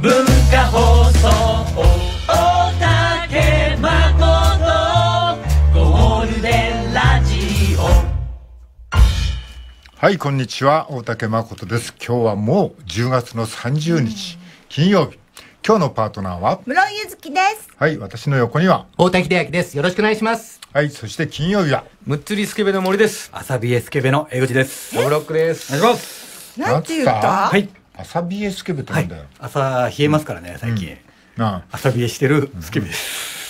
文化放送大竹誠ゴールデンラジオ。 はい、こんにちは、大竹誠です。今日はもう10月の30日、金曜日。今日のパートナーは室井ゆずきです。 はい、私の横には太田秀明です。よろしくお願いします。 はい、そして金曜日はむっつりスケベの森です。 アサビエスケベの江口です。 ブロックです。 お願いします。 なんて言った？ はい。 アサビエスケベってなんだよ。 朝冷えますからね、最近。朝冷えしてるスケベです。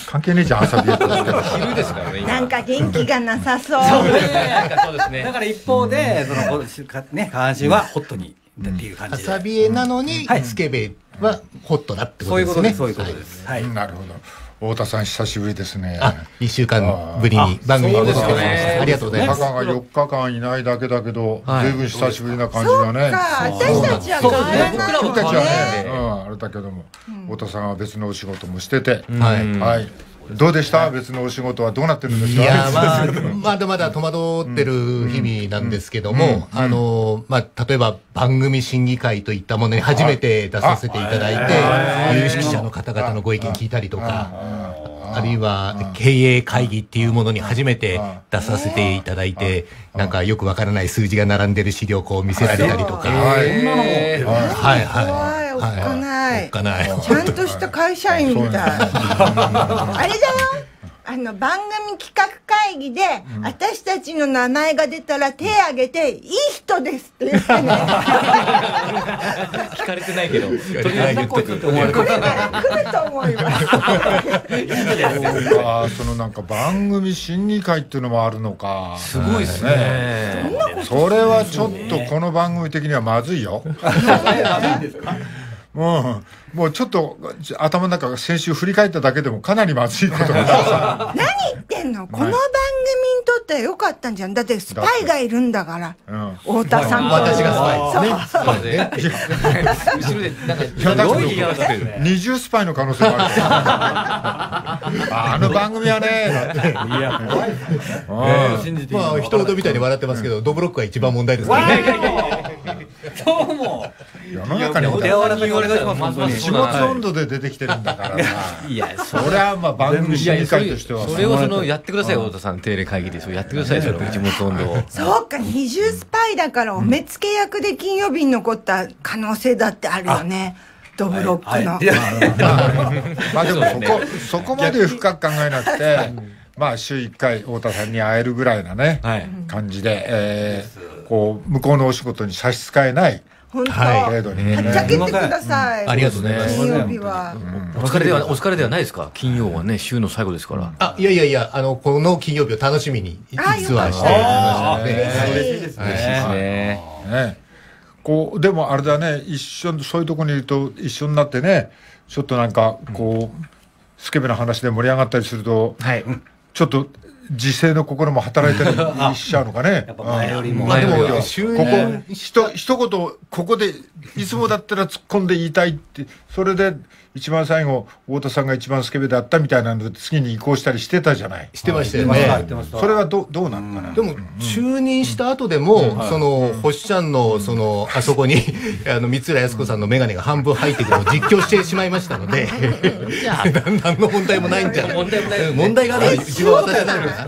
関係ねえじゃん、アサビエとスケベ。 昼ですからね。 なんか元気がなさそう。 そうですね。 だから一方で、そのね、下半身はホットにっていう感じで。 朝冷えなのにスケベはホットだってことですね。 そういうことです。はい。 なるほど。太田さん久しぶりですね。 2週間ぶりに番組に戻ってきました。ありがとうございます。 たかが4日間いないだけだけど、ずいぶん久しぶりな感じがね。 私たちは変わらないもんね。 僕たちはね、あれだけども、太田さんは別のお仕事もしてて、はい。どうでした？別のお仕事はどうなってるんですか？ いや、まだまだ戸惑ってる日々なんですけども、例えば番組審議会といったものに初めて出させていただいて、有識者の方々のご意見聞いたりとか、あるいは経営会議っていうものに初めて出させていただいて、なんかよくわからない数字が並んでる資料をこう見せられたりとか。 おっかない。 おっかない。 ちゃんとした会社員みたい。あれだよ。番組企画会議で、私たちの名前が出たら手挙げて、いい人ですって言ってね。 聞かれてないけど、とりあえず言っとくって思われてこれから来ると思います。 そのなんか番組審議会っていうのもあるのか。 すごいですね。 それはちょっとこの番組的にはまずいよ。もうちょっと頭の中が先週振り返っただけでもかなりまずいことが何言ってんの？この番組にとっては良かったんじゃん。だってスパイがいるんだから。太田さんと。 私がスパイですね。 後ろでなんか 20スパイの可能性もある。あの番組はね。 いや、信じていい。 まあ一言みたいに笑ってますけど、ドブロックが一番問題ですからね。 どうも。 世の中に柔らかにお願いします。 始末温度で出てきてるんだからな。 いや、 それはまあ番組審議会としてはそれをやってくださいよ、太田さん。定例会議でやってください、その一物温度を。 そうか、二重スパイだからお目付け役で金曜日に残った可能性だってあるよね。ドブロックの。 まあでもそこまで深く考えなくて、まあ週1回太田さんに会えるぐらいなね感じで、こう向こうのお仕事に差し支えない本当、 程度にはっちゃけてください。 ありがとうございます。 金曜日は。 お疲れではないですか？金曜はね、週の最後ですから。 いや、この金曜日を楽しみに実はしていましたので。 嬉しいですね。でもあれだね、そういうところにいると一緒になってね、ちょっとなんかこうスケベな話で盛り上がったりすると、ちょっと自制の心も働いたりしちゃうのかね。 前よりも。 でも一言ここでいつもだったら突っ込んで言いたいって、それで一番最後太田さんが一番スケベだったみたいなので次に移行したりしてたじゃない。 してましたよね。 それはどうなのかな。 でも就任した後でもその星ちゃんのあそこに三浦靖子さんの眼鏡が半分入ってくるのを実況してしまいましたので、何の問題もないんじゃない。問題があるの自分は私なんです。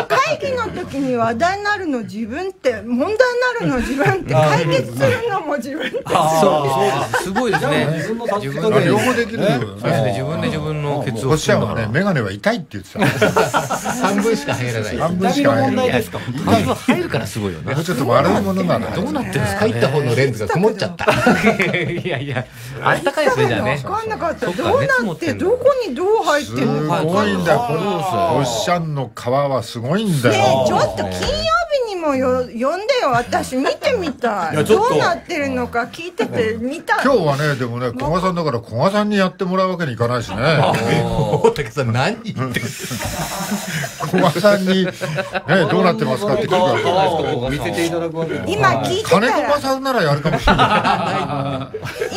会議の時に話題になるの自分って、問題になるの自分って、解決するのも自分って。 そうです。すごいですね。 自分で両方できる。 そうですね。自分で自分のケツを。 星ちゃんはね、眼鏡は痛いって言ってた。 半分しか入らない。 半分しか入らない。 半分入るからすごいよね。 もうちょっと悪いものなら。 どうなってるんですか？ 入った方のレンズが曇っちゃった。 いや、あったかいですね、じゃあね。 分かんなかった。どうなってどこにどう入ってんのか。 すごいんだよ。星ちゃんの皮はすごいんだよ。 ねえ、ちょっと金曜日にも呼んでよ。私見てみたい。どうなってるのか聞いててみたい。 今日はね、でもね、古賀さんだから古賀さんにやってもらうわけにいかないしね。 大竹さん何言ってる。 古賀さんにね、どうなってますかって聞くから見せていただくわけ。 今聞いてた金ら。 子さんならやるかもしれない。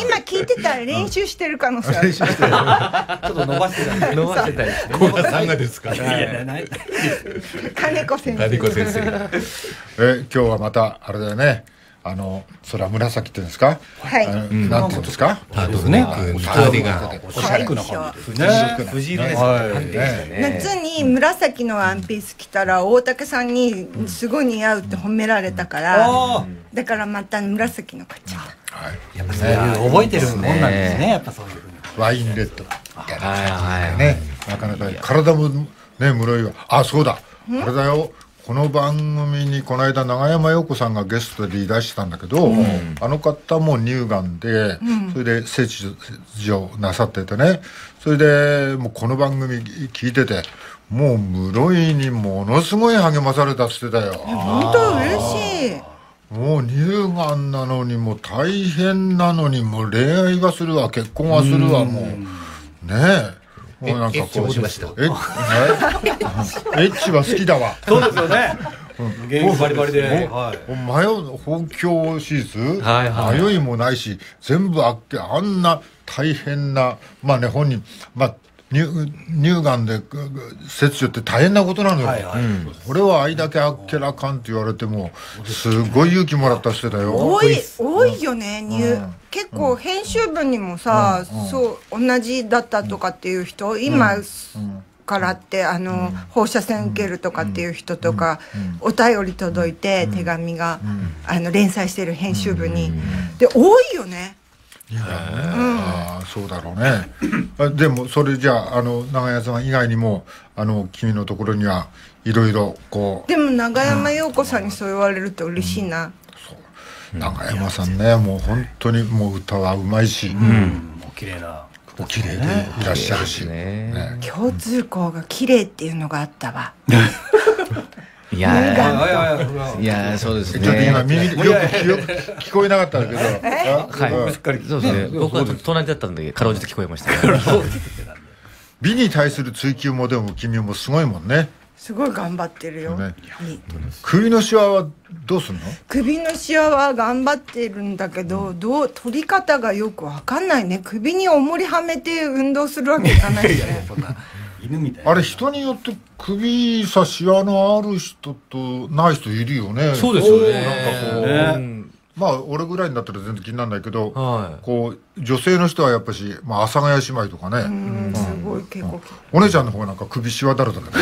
今聞いてたら練習してる可能性ある。 ちょっと伸ばしてたり。 伸ばしてたりして。 小田さんがですか。 金子先生。 金子先生。 今日はまたあれだよね。 それは紫っていうんですか、 はい、 なんていうんですか、 タートルネック、 光がおしゃれな感じですね。 藤色ですね。 夏に紫のワンピース着たら大竹さんにすごい似合うって褒められたから、だからまた紫の買っちゃった。 やっぱそういう覚えてるもんなんですね。やっぱそういうふうに。 ワインレッドね、なかなか体もね室井は、あ、そうだ、あれだよ、この番組にこの間永山陽子さんがゲストでいらしたんだけど、あの方も乳がんで、それで切除なさっててね、それでもうこの番組聞いてて、もう室井にものすごい励まされたって言ってたよ。 本当嬉しい。 もう乳がんなのにもう大変なのにもう恋愛はするわ、結婚はするわ、もうねえ、もうなんかこうしました。 エッチは好きだわ。 そうですよね。ゲームバリバリで。 本教手術、迷いもないし、全部あんな大変な、まあね、本人、まあ乳がんで切除って大変なことなのよ。俺はあいだけあっけらかんって言われてもすごい勇気もらった人だよ。 多いよね。結構編集部にもさ、そう同じだったとかっていう人、今からって放射線受けるとかっていう人とか、お便り届いて手紙が連載してる編集部にで多いよね。 そうだろうね。でもそれじゃあ永山さん以外にも君のところにはいろいろこう。 でも永山陽子さんにそう言われると嬉しいな。 永山さんね、もう本当にもう歌はうまいし、 お綺麗な、 お綺麗でいらっしゃるし、 共通項が綺麗っていうのがあったわ。 いやそうですね。 ちょっと今耳よく聞こえなかったんだけど、 はい、そうですね。僕は隣だったんでかろうじて聞こえました。 美に対する追求もでも君もすごいもんね。 すごい頑張ってるよ。 首のシワはどうすんの？ 首のシワは頑張ってるんだけど、取り方がよくわかんないね。首に重りはめて運動するわけいかないしね。 犬みたいな。 あれ人によって首さシワのある人とない人いるよね。 そうですよね。 なんかこう、まあ俺ぐらいになったら全然気にならないけど、こう女性の人はやっぱし、まあ阿佐ヶ谷姉妹とかね、 すごい結構。 お姉ちゃんの方なんか首シワだらだね。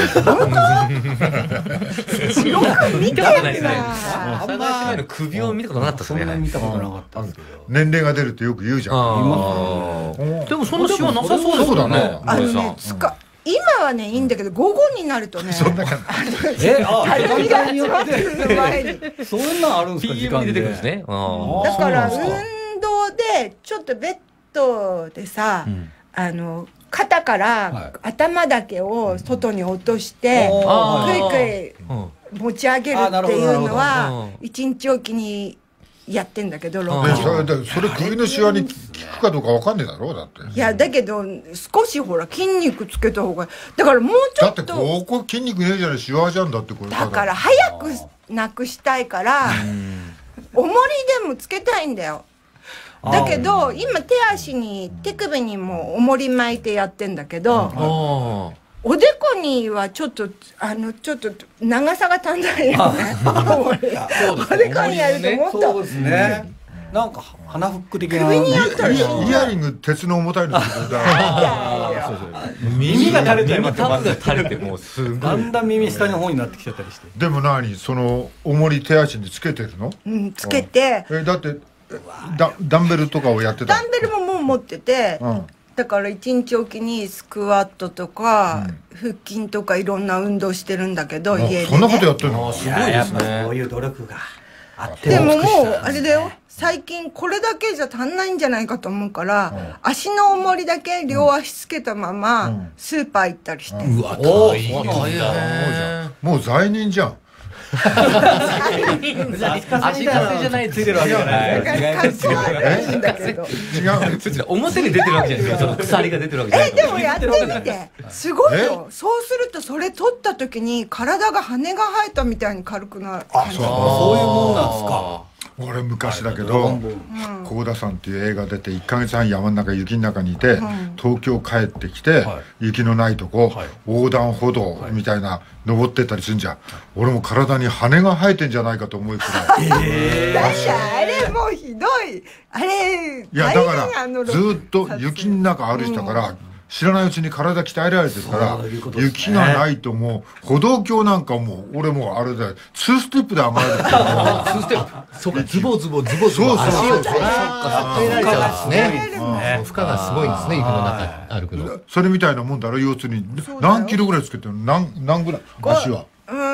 よく見てるな。 阿佐ヶ谷姉妹の首を見たことなかったですね。 そんなに見たことなかったんですけど。 年齢が出るってよく言うじゃん。 でもそんなシワなさそうですよね。 今はねいいんだけど、午後になるとね、そんな感じ。 時間によってそんなんあるんですか？時間出てくるんですね。 だから運動でちょっとベッドでさ、肩から頭だけを外に落としてくいくい持ち上げるっていうのは一日おきにやってんだけど、 それ首のシワに効くかどうかわかんねえだろうだって。 いやだけど少しほら筋肉つけた方が、だからもうちょっと。 だってここ筋肉ねえじゃない、シワじゃんだってこれ。 だから早くなくしたいから重りでもつけたいんだよ。だけど今手足に手首にも重り巻いてやってんだけど、おでこにはちょっと長さが足んないよね。おでこにやるともっと。 そうですね。なんか鼻フック的な。 イヤリング鉄の重たいのってことだ。 耳が垂れちゃいます。 タブが垂れてもうすごい。 だんだん耳下の方になってきちゃったりして。 でもその重り手足につけてるの？ つけて。 だってダンベルとかをやってた。 ダンベルももう持ってて。だから一日おきにスクワットとか腹筋とかいろんな運動してるんだけど、家でね。 そんなことやってるの？ すごいですね。 そういう努力があって。 でももうあれだよ、最近これだけじゃ足んないんじゃないかと思うから、足の重りだけ両足つけたままスーパー行ったりして。 うわ大変。 もう罪人じゃん。 足かせじゃない、ついてるわけじゃない。違う。表に出てるわけじゃないですか。その鎖が出てるわけじゃない。 でもやってみて。すごいよ。そうするとそれ取った時に体が羽が生えたみたいに軽くなる。 そういうもんなんですか。 俺昔だけど幸田さんっていう映画出て1ヶ月半山の中雪の中にいて、東京帰ってきて、雪のないとこ、横断歩道みたいな登ってったりするんじゃん。俺も体に羽が生えてんじゃないかと思うくらい。 だってあれもうひどい。あれいやだからずっと雪の中歩いてたから、知らないうちに体鍛えられてるから、雪がないともう歩道橋なんかもう俺もうあれだよ、2ステップで上がれる。 2ステップ。そうか、ズボズボ足を鍛えられちゃうんですね。負荷がすごいんですね、雪の中歩くの。 それみたいなもんだろ。要するに何キロぐらいつけてるの？何ぐらい足は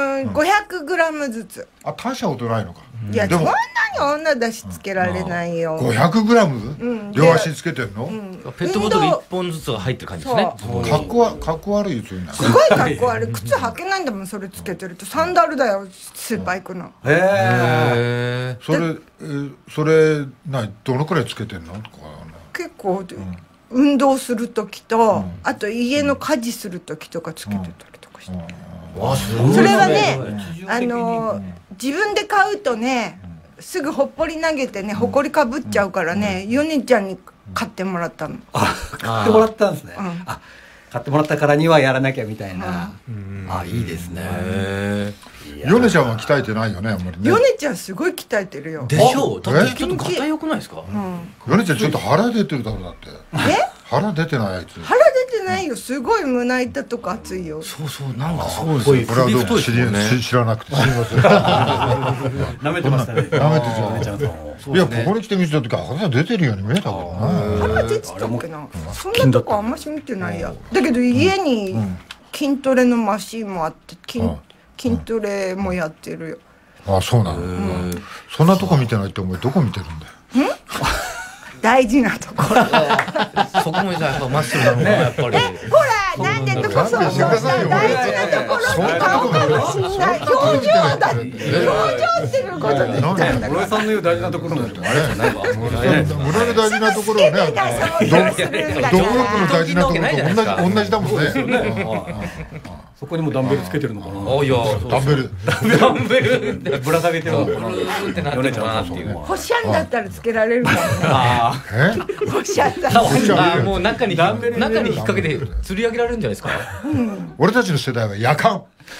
？500グラムずつ。 あ、大したことないのか。 いや、そんなに女だしつけられないよ。 500グラム？両足につけてんの？ ペットボトル1本ずつが入ってる感じですね。 かっこ悪いですよね。 すごいかっこ悪い。靴履けないんだもん、それつけてると。サンダルだよ、スーパー行くの。 へえ。それどのくらいつけてんの？ 結構運動する時と、あと家の家事する時とかつけてたりとかして。それはね、自分で買うとね、すぐほっぽり投げてね、ほこりかぶっちゃうからね、ヨネちゃんに買ってもらったの。 買ってもらったんですね。買ってもらったからにはやらなきゃみたいな。いいですね。 ヨネちゃんは鍛えてないよね、あんまりね。 ヨネちゃんすごい鍛えてるよ。 でしょう。だってちょっとガタ良くないですか？ ヨネちゃんちょっと腹出てるだろうだって。腹出てないあいつ。 腹出てないよ。すごい胸板とか熱いよ。 そうそう、なんかそうですよ。これはどうも知らなくてすみません。 舐めてましたね。 舐めてちゃう。いや、ここに来て見てた時腹出てるように見えたからな。 腹出てたっけな。そんなとこあんまし見てないや。だけど家に筋トレのマシンもあって筋トレもやってるよ。 あ、そうなの。そんなとこ見てないってお前どこ見てるんだよ。 大事なところ。 そこもじゃやっぱマッスルなのかな、やっぱり。 ほら、なんでとこそう大事なところに顔かもしんない。表情だって。表情っていうことで言ったんだから。 室井さんの言う大事なところなんですよ。 村の大事なところはね、どこの大事なところと同じだもんね。 そこにもダンベルつけてるのかな。 いや、 ダンベル。 ダンベルってぶら下げてるのかな。 ってなってるのかなっていう。 ホシャンだったらつけられるかもね。ホシャンだったら。 もう中に引っ掛けて釣り上げられるんじゃないですか。 俺たちの世代は夜間。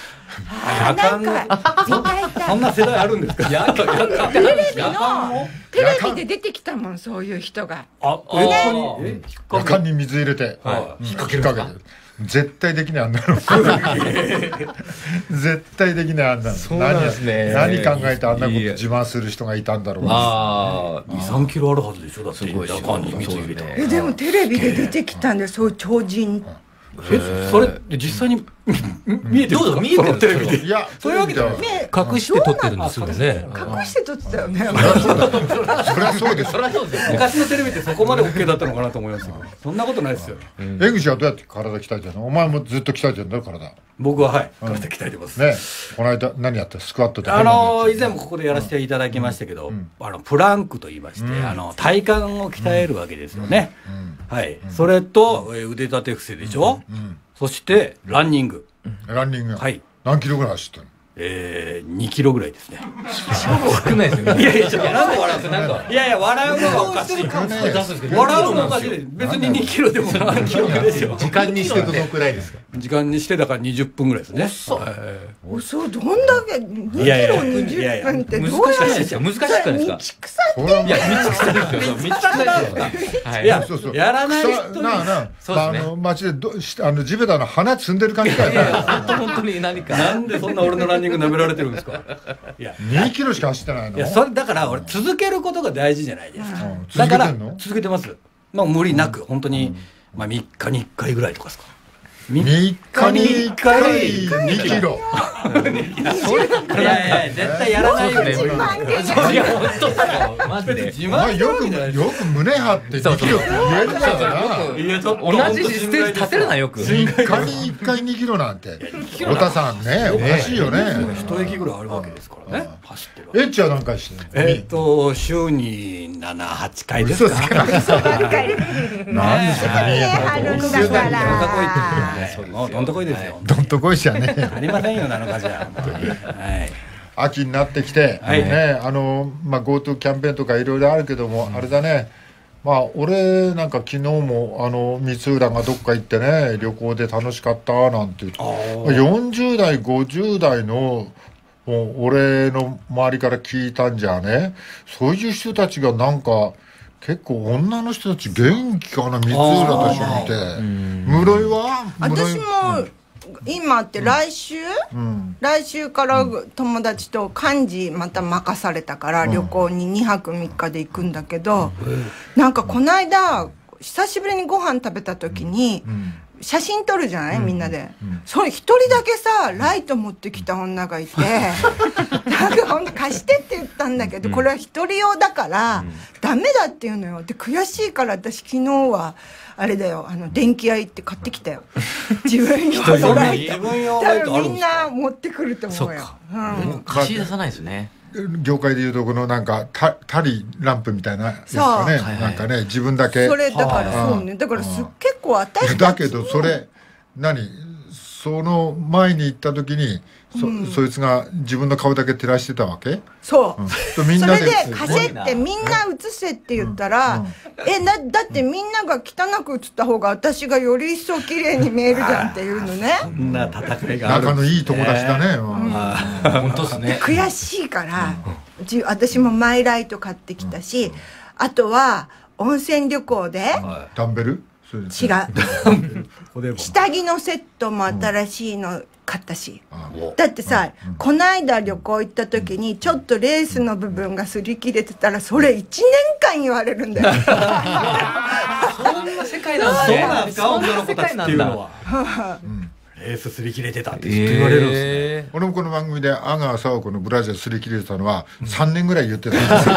そんな世代あるんですか？ テレビで出てきたもん、そういう人が。 夜間に水入れて引っ掛ける。絶対できないあんなの。絶対できないあんなの。何考えてあんなこと自慢する人がいたんだろう。 2、3キロあるはずでしょ。だって夜間に水入れて。 でもテレビで出てきたんで、そういう超人。 それって実際に見えてるんですか？見えてるテレビで。 いや、 そういうわけでは隠して撮ってるんですよね。 隠して撮ってたよね。 そりゃそうです。 昔のテレビってそこまで OK だったのかなと思いますけど、そんなことないですよ。 江口はどうやって体鍛えてるの？お前もずっと鍛えてるんだろ、体。 僕は体鍛えてますね。この間何やった？スクワットで。 以前もここでやらせていただきましたけど、プランクと言いまして、体幹を鍛えるわけですよね。はい。それと腕立て伏せでしょ。そしてランニング。はい。 何キロぐらい走ってるの ？2キロぐらいですね。 少ないですよね。 いやいや、なんで笑うんですか？いやいや、笑うのがおかしい。笑うのがおかしい。別に2キロでも何キロですよ。 時間にしてどのくらいですか？ 時間にしてだから20分ぐらいですね。 そう、どんだけ2キロ20分ってどう難しいですよ。難しくないですか？ 道草って。 いや、道草ですよ。道草ですよ。 いや、やらない人に。 街で地べたの花摘んでる感じだよね。 本当に何か。 なんでそんな俺のランニング舐められてるんですか？いや、 2キロしか走ってないの？ いや、それだから俺続けることが大事じゃないですか。だから続けてます。まあ無理なく本当にまあ3日に1回ぐらいとかですか。 3日に1回2キロ。 いやいや、絶対やらないよね。 いや、本当だよ。マジで。 よく胸張って2キロって言えるからな。同じステージ立てるな、よく。 3日に1回2キロなんて。太田さんね、おかしいよね。 一駅ぐらいあるわけですからね。走ってる。 エッチは何回してるの？週に7、8回ですか。 何ですか歩くだから。 どんとこいですよ。 どんとこいじゃねえ。 ありませんよ、7日じゃ。はい。 秋になってきて、ね、GoTo キャンペーンとかいろいろあるけども、あれだね、俺なんか昨日も三浦がどっか行ってね、旅行で楽しかったなんて言って、40代50代のもう俺の周りから聞いたんじゃね、そういう人たちがなんか結構女の人たち元気かな、三浦と一緒にいて。室井は私も今って来週から友達と幹事また任されたから旅行に2泊3日で行くんだけど、なんかこの間久しぶりにご飯食べた時に写真撮るじゃない、みんなで。それ一人だけさライト持ってきた女がいてなんかほんと貸してって言ったんだけど、これは一人用だからダメだって言うのよ。で悔しいから私昨日はあれだよ、電気屋行って買ってきたよ。自分用のライト。多分みんな持ってくると思うよ。 貸し出さないですね。 業界でいうとこのなんかタリランプみたいなやつかね、なんかね、自分だけそれだからそうね、だから結構私たちだけどそれその前に行った時にそいつが自分の顔だけ照らしてたわけ。 そう、 それで貸せってみんな写せって言ったら、だってみんなが汚く写った方が私がより一層綺麗に見えるじゃんっていうのね。 そんな戦いがある。 仲のいい友達だね。 本当ですね。 悔しいから私もマイライト買ってきたし、あとは温泉旅行でダンベル違う下着のセットも新しいの買ったし、だってさ、こないだ旅行行った時にちょっとレースの部分が擦り切れてたらそれ1年間言われるんだよ。 そんな世界なんですね。 そうなんですか、女の子たちっていうのは。レース擦り切れてたってずっと言われるんですね。 俺もこの番組で阿川佐和子のブラジャー擦り切れてたのは3年ぐらい言ってたんですよ。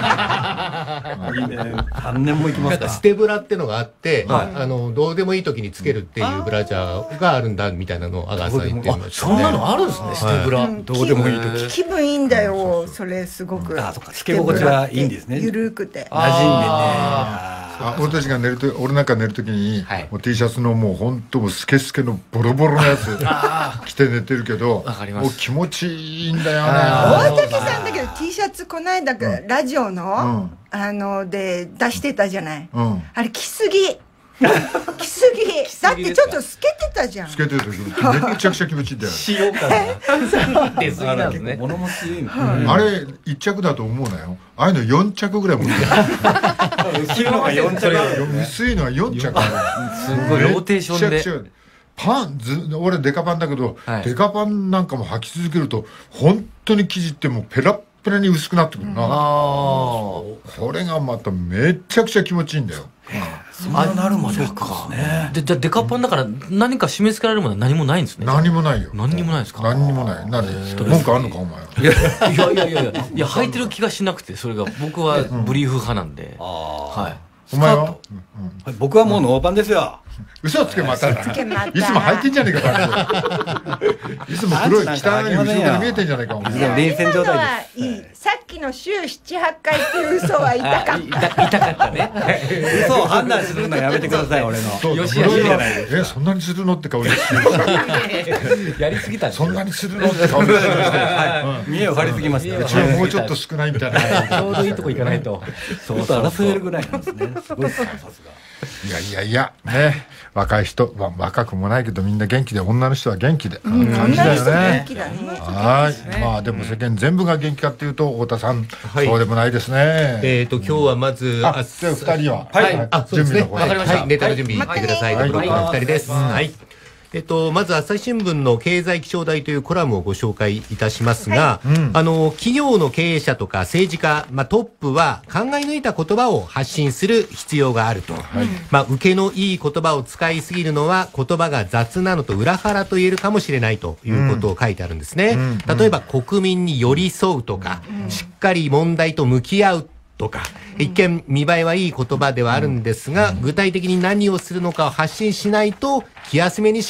3年も行きますか。 ステブラってのがあって、どうでもいい時につけるっていうブラジャーがあるんだみたいなのを阿川さん言ってましたね。 そんなのあるんですね、ステブラ。 どうでもいい時。 気分いいんだよ、それすごく。 つけ心地はいいんですね。 ゆるくて。 馴染んでね。 俺たちが俺なんか寝るときに、もう T シャツのもう本当もうスケスケのボロボロのやつ着て寝てるけど、もう気持ちいいんだよね。 大竹さんだけど T シャツこないだラジオので出してたじゃない。あれ着すぎ。着すぎ。だってちょっと透けてたじゃん。 透けてたけどめちゃくちゃ気持ちいいんだよ。 塩感が出過ぎなんですね。 物持ちいいの。 あれ1着だと思うなよ。ああいうの4着ぐらい持ってる。 薄いのが4着ある。 薄いのは4着ある。 すごいローテーションで。 俺デカパンだけど、デカパンなんかも履き続けると本当に生地ってもうペラッペラに薄くなってくるな。これがまためちゃくちゃ気持ちいいんだよ。 そんななるまでかね。 じゃあデカパンだから何か締め付けられるものは何もないんですね。 何もないよ。 何にもないですか。 何にもない。何文句あんのかお前。 いや履いてる気がしなくて、それが僕はブリーフ派なんで。はい。 お前は？ 僕はもうノーパンですよ。 嘘つけまた。いつも履いてんじゃねえか。いつも黒い汚い後ろから見えてんじゃねえか。 連戦状態です。 さっきの週7、8回っていう嘘は痛かった。 痛かったね。 嘘を判断するのやめてください、俺の。 よしよしじゃないですか。 そんなにするのって顔でやりすぎた。 そんなにするのって顔で見栄を張りすぎました。 うちはもうちょっと少ないみたいな。 ちょうどいいとこ行かないと。 そう争えるぐらいなんですね。すごいさすが。 いやね、若い人、若くもないけどみんな元気で、女の人は元気で感じだよね。はい。まあでも世間全部が元気かっていうと太田さんそうでもないですね。 今日はまず 2人は準備のわかりました。 ネタの準備してください。僕の2人です。はい。まず朝日新聞の経済気象台というコラムをご紹介いたしますが、企業の経営者とか政治家、トップは考え抜いた言葉を発信する必要があると。受けのいい言葉を使いすぎるのは言葉が雑なのと裏腹と言えるかもしれないということを書いてあるんですね。例えば国民に寄り添うとか、しっかり問題と向き合うとか、一見見栄えはいい言葉ではあるんですが、具体的に何をするのかを発信しないと気休めにしか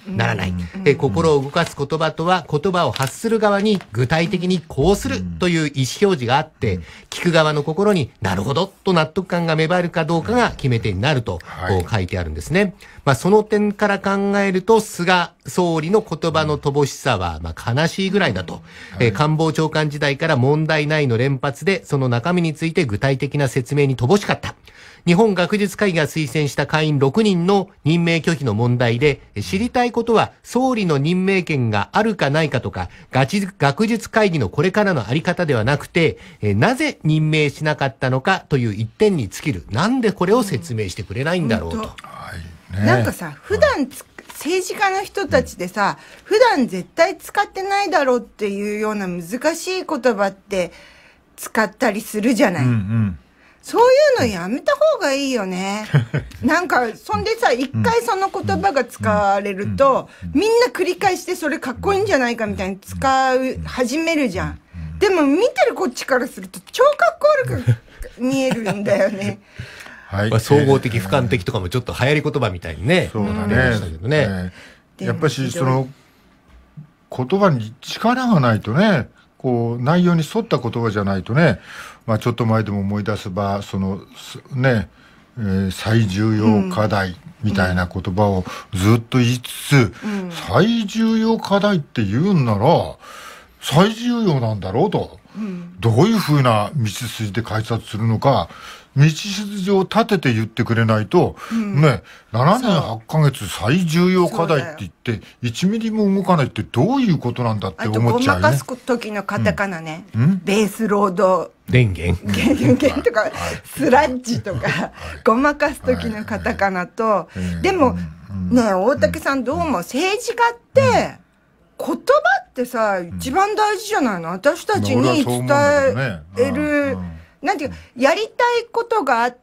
ならない。心を動かす言葉とは、言葉を発する側に具体的にこうするという意思表示があって、聞く側の心になるほどと納得感が芽生えるかどうかが決め手になると、書いてあるんですね。その点から考えると、菅総理の言葉の乏しさは、悲しいぐらいだと。官房長官時代から問題ないの連発で、その中身について具体的な説明に乏しかった。日本学術会議が推薦した会員6人の任命拒否の問題で、知りたいことは総理の任命権があるかないかとか、学術会議のこれからのあり方ではなくて、なぜ任命しなかったのかという一点に尽きる。なんでこれを説明してくれないんだろうと。 なんかさ、普段政治家の人たちでさ、普段絶対使ってないだろうっていうような難しい言葉って使ったりするじゃない。そういうのやめた方がいいよね。なんか、そんでさ、一回その言葉が使われると、みんな繰り返してそれかっこいいんじゃないかみたいに始めるじゃん。でも見てるこっちからすると超かっこ悪く見えるんだよね。 総合的、俯瞰的とかもちょっと流行り言葉みたいにね。 そうだね。やっぱし、その、言葉に力がないとね、内容に沿った言葉じゃないとね、ちょっと前でも思い出せば、その、ね、最重要課題みたいな言葉をずっと言いつつ、最重要課題って言うんなら、最重要なんだろうと。どういうふうな道筋で解説するのか、道筋を立てて言ってくれないと、ね、7年8ヶ月最重要課題って言って、1ミリも動かないってどういうことなんだって思っちゃうね。 あと、ごまかす時のカタカナね。ベースロード。 電源とか、スラッジとか、ごまかす時のカタカナと、でも、ね、大竹さんどうも政治家って、言葉ってさ、一番大事じゃないの？私たちに伝える、なんていうか、やりたいことがあって、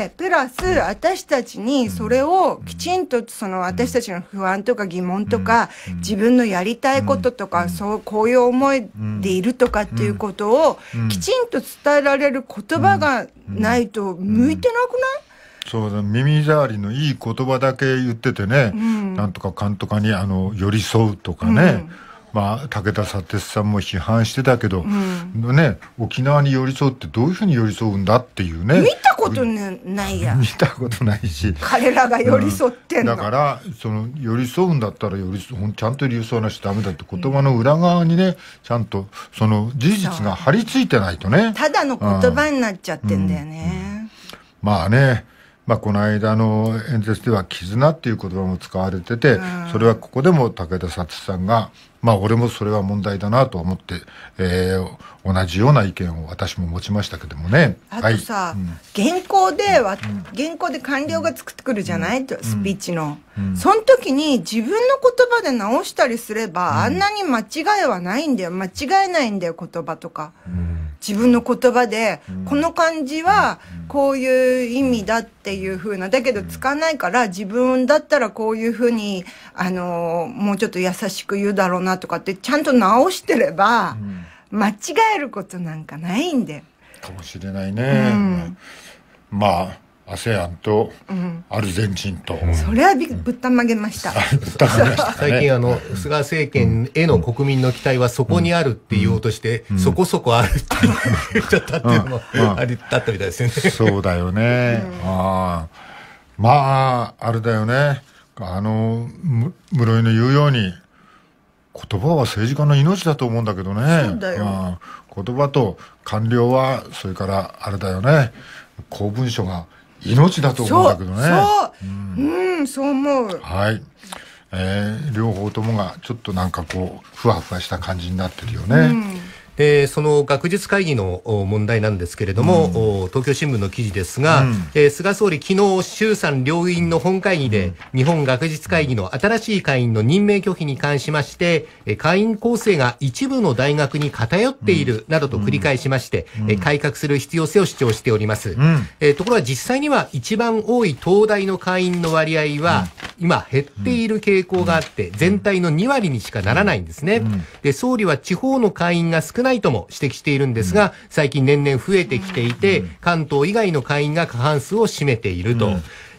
プラス、私たちにそれをきちんと、私たちの不安とか疑問とか、自分のやりたいこととか、こういう思いでいるとかっていうことを、きちんと伝えられる言葉がないと、向いてなくない？ そうだ、耳障りのいい言葉だけ言っててね、なんとかかんとかに寄り添うとかね、武田砂鉄さんも批判してたけど、ね、沖縄に寄り添うってどういうふうに寄り添うんだっていうね。 見たことないや。 見たことないし。 彼らが寄り添ってんの。 だから、寄り添うんだったらちゃんと寄り添わなきゃダメだって言葉の裏側にね、ちゃんとその事実が張り付いてないとね。 ただの言葉になっちゃってんだよね。 この間の演説では絆っていう言葉も使われてて、それはここでも武田砂鉄さんが、俺もそれは問題だなと思って、同じような意見を私も持ちましたけどもね。 あとさ、原稿で官僚が作ってくるじゃない、スピーチの。その時に自分の言葉で直したりすれば、あんなに間違いはないんだよ。間違えないんだよ、言葉とか。自分の言葉で、この漢字はこういう意味だっていう風な、だけど使わないから自分だったらこういう風に、もうちょっと優しく言うだろうなとかってちゃんと直してれば、間違えることなんかないんだよ。 かもしれないね。ASEAN とアルゼンチンと、 それはぶったまげました。 最近菅政権への国民の期待はそこにあるって言おうとして、そこそこあるって言っちゃったっていうのもあったみたいですよね。 そうだよね。あれだよね。室井の言うように言葉は政治家の命だと思うんだけどね。 そうだよ。 言葉と官僚はそれからあれだよね。公文書が命だと思うんだけどね。 そう思う。 はい。両方ともがちょっとなんかふわふわした感じになってるよね。 その学術会議の問題なんですけれども、東京新聞の記事ですが、菅総理昨日衆参両院の本会議で、日本学術会議の新しい会員の任命拒否に関しまして、会員構成が一部の大学に偏っているなどと繰り返しまして、改革する必要性を主張しております。ところが実際には一番多い東大の会員の割合は、今減っている傾向があって、全体の2割にしかならないんですね。で、総理は地方の会員が少ないとも指摘しているんですが、最近年々増えてきていて、関東以外の会員が過半数を占めていると。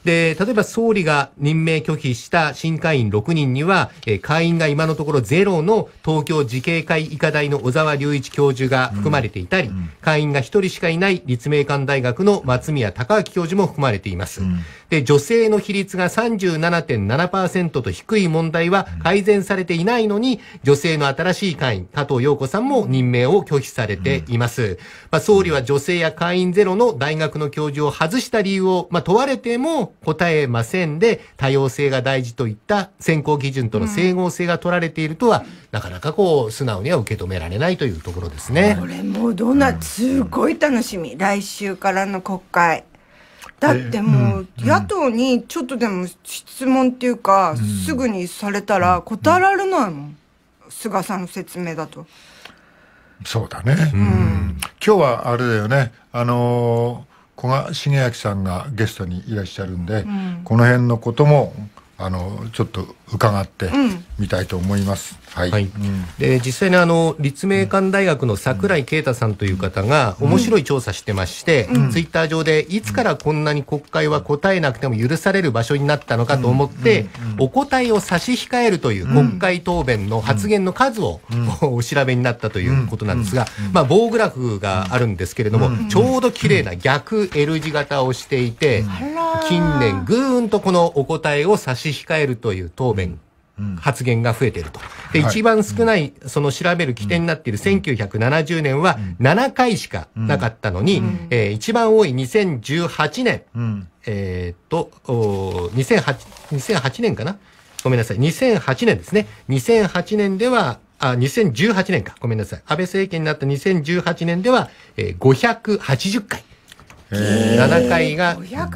で、例えば総理が任命拒否した新会員6人には、会員が今のところゼロの東京慈恵会医科大の小沢隆一教授が含まれていたり、会員が1人しかいない立命館大学の松宮隆明教授も含まれています。で、女性の比率が 37.7% と低い問題は改善されていないのに、女性の新しい会員、加藤陽子さんも任命を拒否されています。総理は女性や会員ゼロの大学の教授を外した理由を、問われても答えませんで、多様性が大事といった選考基準との整合性が取られているとは、なかなか素直には受け止められないというところですね。 これもうすごい楽しみ。来週からの国会。だってもう野党にちょっとでも質問っていうか、すぐにされたら答えられないもん。菅さんの説明だと。 そうだね。今日はあれだよね。古賀茂明さんがゲストにいらっしゃるんで、この辺のこともちょっと伺ってみたいと思います。 で、実際に立命館大学の櫻井啓太さんという方が面白い調査してまして、ツイッター上でいつからこんなに国会は答えなくても許される場所になったのかと思って、お答えを差し控えるという国会答弁の発言の数をお調べになったということなんですが、棒グラフがあるんですけれども、ちょうど綺麗な逆 L 字型をしていて、近年ぐーんとこのお答えを差し控えるという答弁、発言が増えていると。で、一番少ないその調べる起点になっている1970年は7回しかなかったのに、一番多い2018年、2008年かな、ごめんなさい、2008年ですね。2008年では2018年か、ごめんなさい、安倍政権になった2018年では、580回。7回が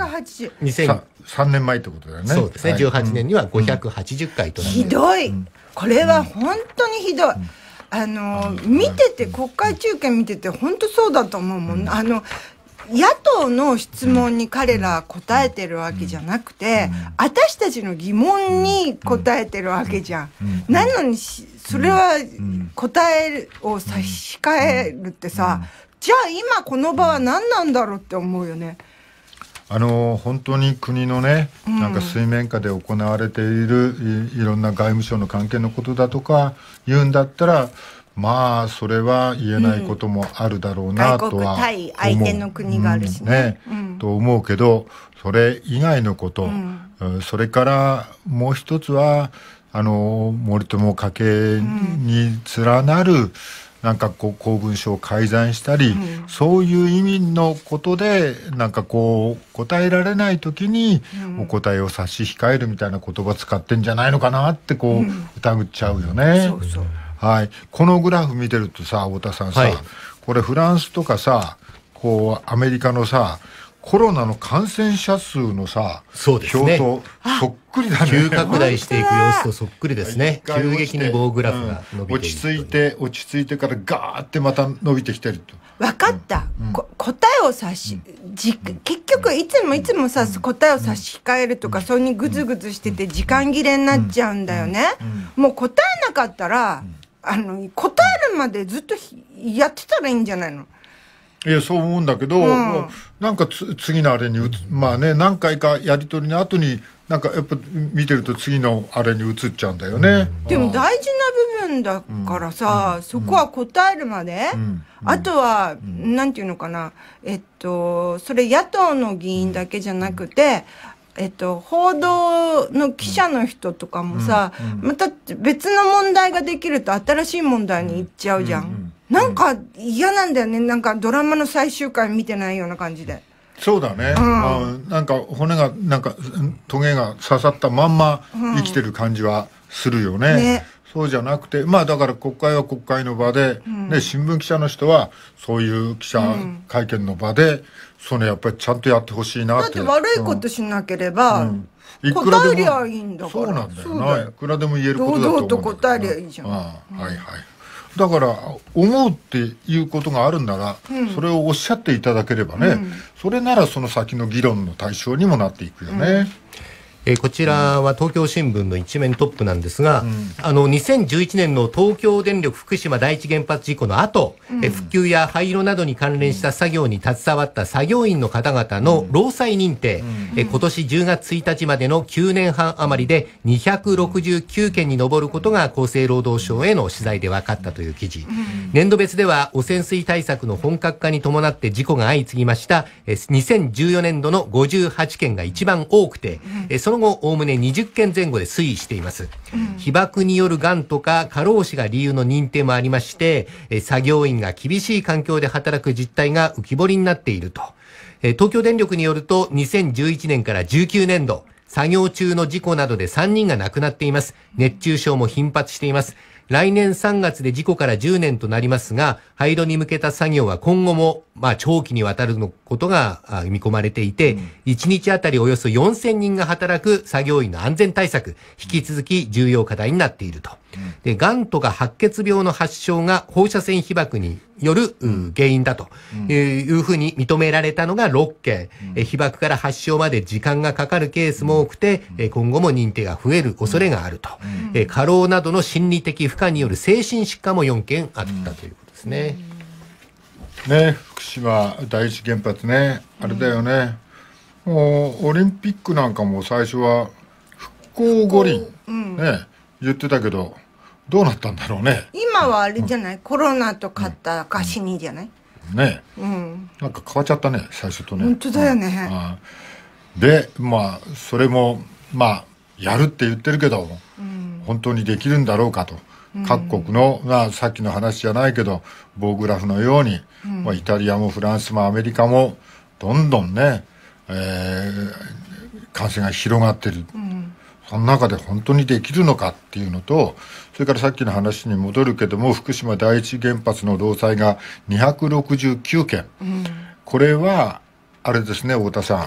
580。 3年前ってことだよね。 そうですね。18年には580回となって、 ひどい。これは本当にひどい。見てて、国会中継見てて本当そうだと思うもん。野党の質問に彼ら答えてるわけじゃなくて、私たちの疑問に答えてるわけじゃん。なのにそれは答えを差し控えるってさ、じゃあ今この場は何なんだろうって思うよね。 本当に国のね、なんか水面下で行われているいろんな外務省の関係のことだとか言うんだったら、それは言えないこともあるだろうなとは思う。 外国対相手の国があるしね。 と思うけど、それ以外のこと、それからもう一つは森友家系に連なるなんか公文書を改ざんしたり、そういう意味のことでなんか答えられないときにお答えを差し控えるみたいな言葉使ってんじゃないのかなって疑っちゃうよね。はい、このグラフ見てるとさ、太田さんさ、これフランスとかさ、アメリカのさ、コロナの感染者数のさ、表とそっくりだね。 急拡大していく様子とそっくりですね。急激に棒グラフが伸びている。 落ち着いてからガーってまた伸びてきてると。 分かった。答えを結局いつもさ、答えを差し控えるとか、そうにグズグズしてて時間切れになっちゃうんだよね。もう答えなかったら、答えるまでずっとやってたらいいんじゃないの？ いや、そう思うんだけど、なんか次のあれに何回かやり取りの後になんかやっぱ見てると次のあれに移っちゃうんだよね。 でも大事な部分だからさ、そこは答えるまで、あとはなんていうのかな、それ野党の議員だけじゃなくて、報道の記者の人とかもさ、また別の問題ができると新しい問題に行っちゃうじゃん。なんか嫌なんだよね。なんかドラマの最終回見てないような感じで。 そうだね。なんか骨がなんかトゲが刺さったまんま生きてる感じはするよね。そうじゃなくて、だから国会は国会の場で、新聞記者の人はそういう記者会見の場で、やっぱりちゃんとやってほしいなって。 だって悪いことしなければ、答えりゃいいんだから。 そうなんだよな。いくらでも言えることだと思う。 堂々と答えりゃいいじゃん。 だから思うっていうことがあるんなら、それをおっしゃっていただければね、それならその先の議論の対象にもなっていくよね。 こちらは東京新聞の一面トップなんですが、2011年の東京電力福島第一原発事故の後、復旧や廃炉などに関連した作業に携わった作業員の方々の労災認定、今年10月1日までの9年半余りで269件に上ることが厚生労働省への取材で分かったという記事。年度別では汚染水対策の本格化に伴って事故が相次ぎました2014年度の58件が一番多くて、その後おおむね20件前後で推移しています。被爆によるがんとか過労死が理由の認定もありまして、作業員が厳しい環境で働く実態が浮き彫りになっていると。東京電力によると2011年から19年度作業中の事故などで3人が亡くなっています。熱中症も頻発しています。来年3月で事故から10年となりますが、廃炉に向けた作業は今後も長期にわたることが見込まれていて、1日あたりおよそ4000人が働く作業員の安全対策、引き続き重要課題になっていると。で、がんとか白血病の発症が放射線被曝による原因だというふうに認められたのが6件、被曝から発症まで時間がかかるケースも多くて、今後も認定が増える恐れがあると。過労などの心理的負荷による精神疾患も4件あったということですね。 福島第一原発ね、あれだよね、もうオリンピックなんかも最初は復興五輪、言ってたけどどうなったんだろうね。 今はあれじゃない、コロナとかった証にじゃない、 なんか変わっちゃったね、最初とね。 本当だよね。 でそれもやるって言ってるけど、本当にできるんだろうかと。各国の、さっきの話じゃないけど棒グラフのように、イタリアもフランスもアメリカもどんどんね、感染が広がってる、その中で本当にできるのかっていうのと、それからさっきの話に戻るけども、福島第一原発の労災が269件、これはあれですね、太田さん、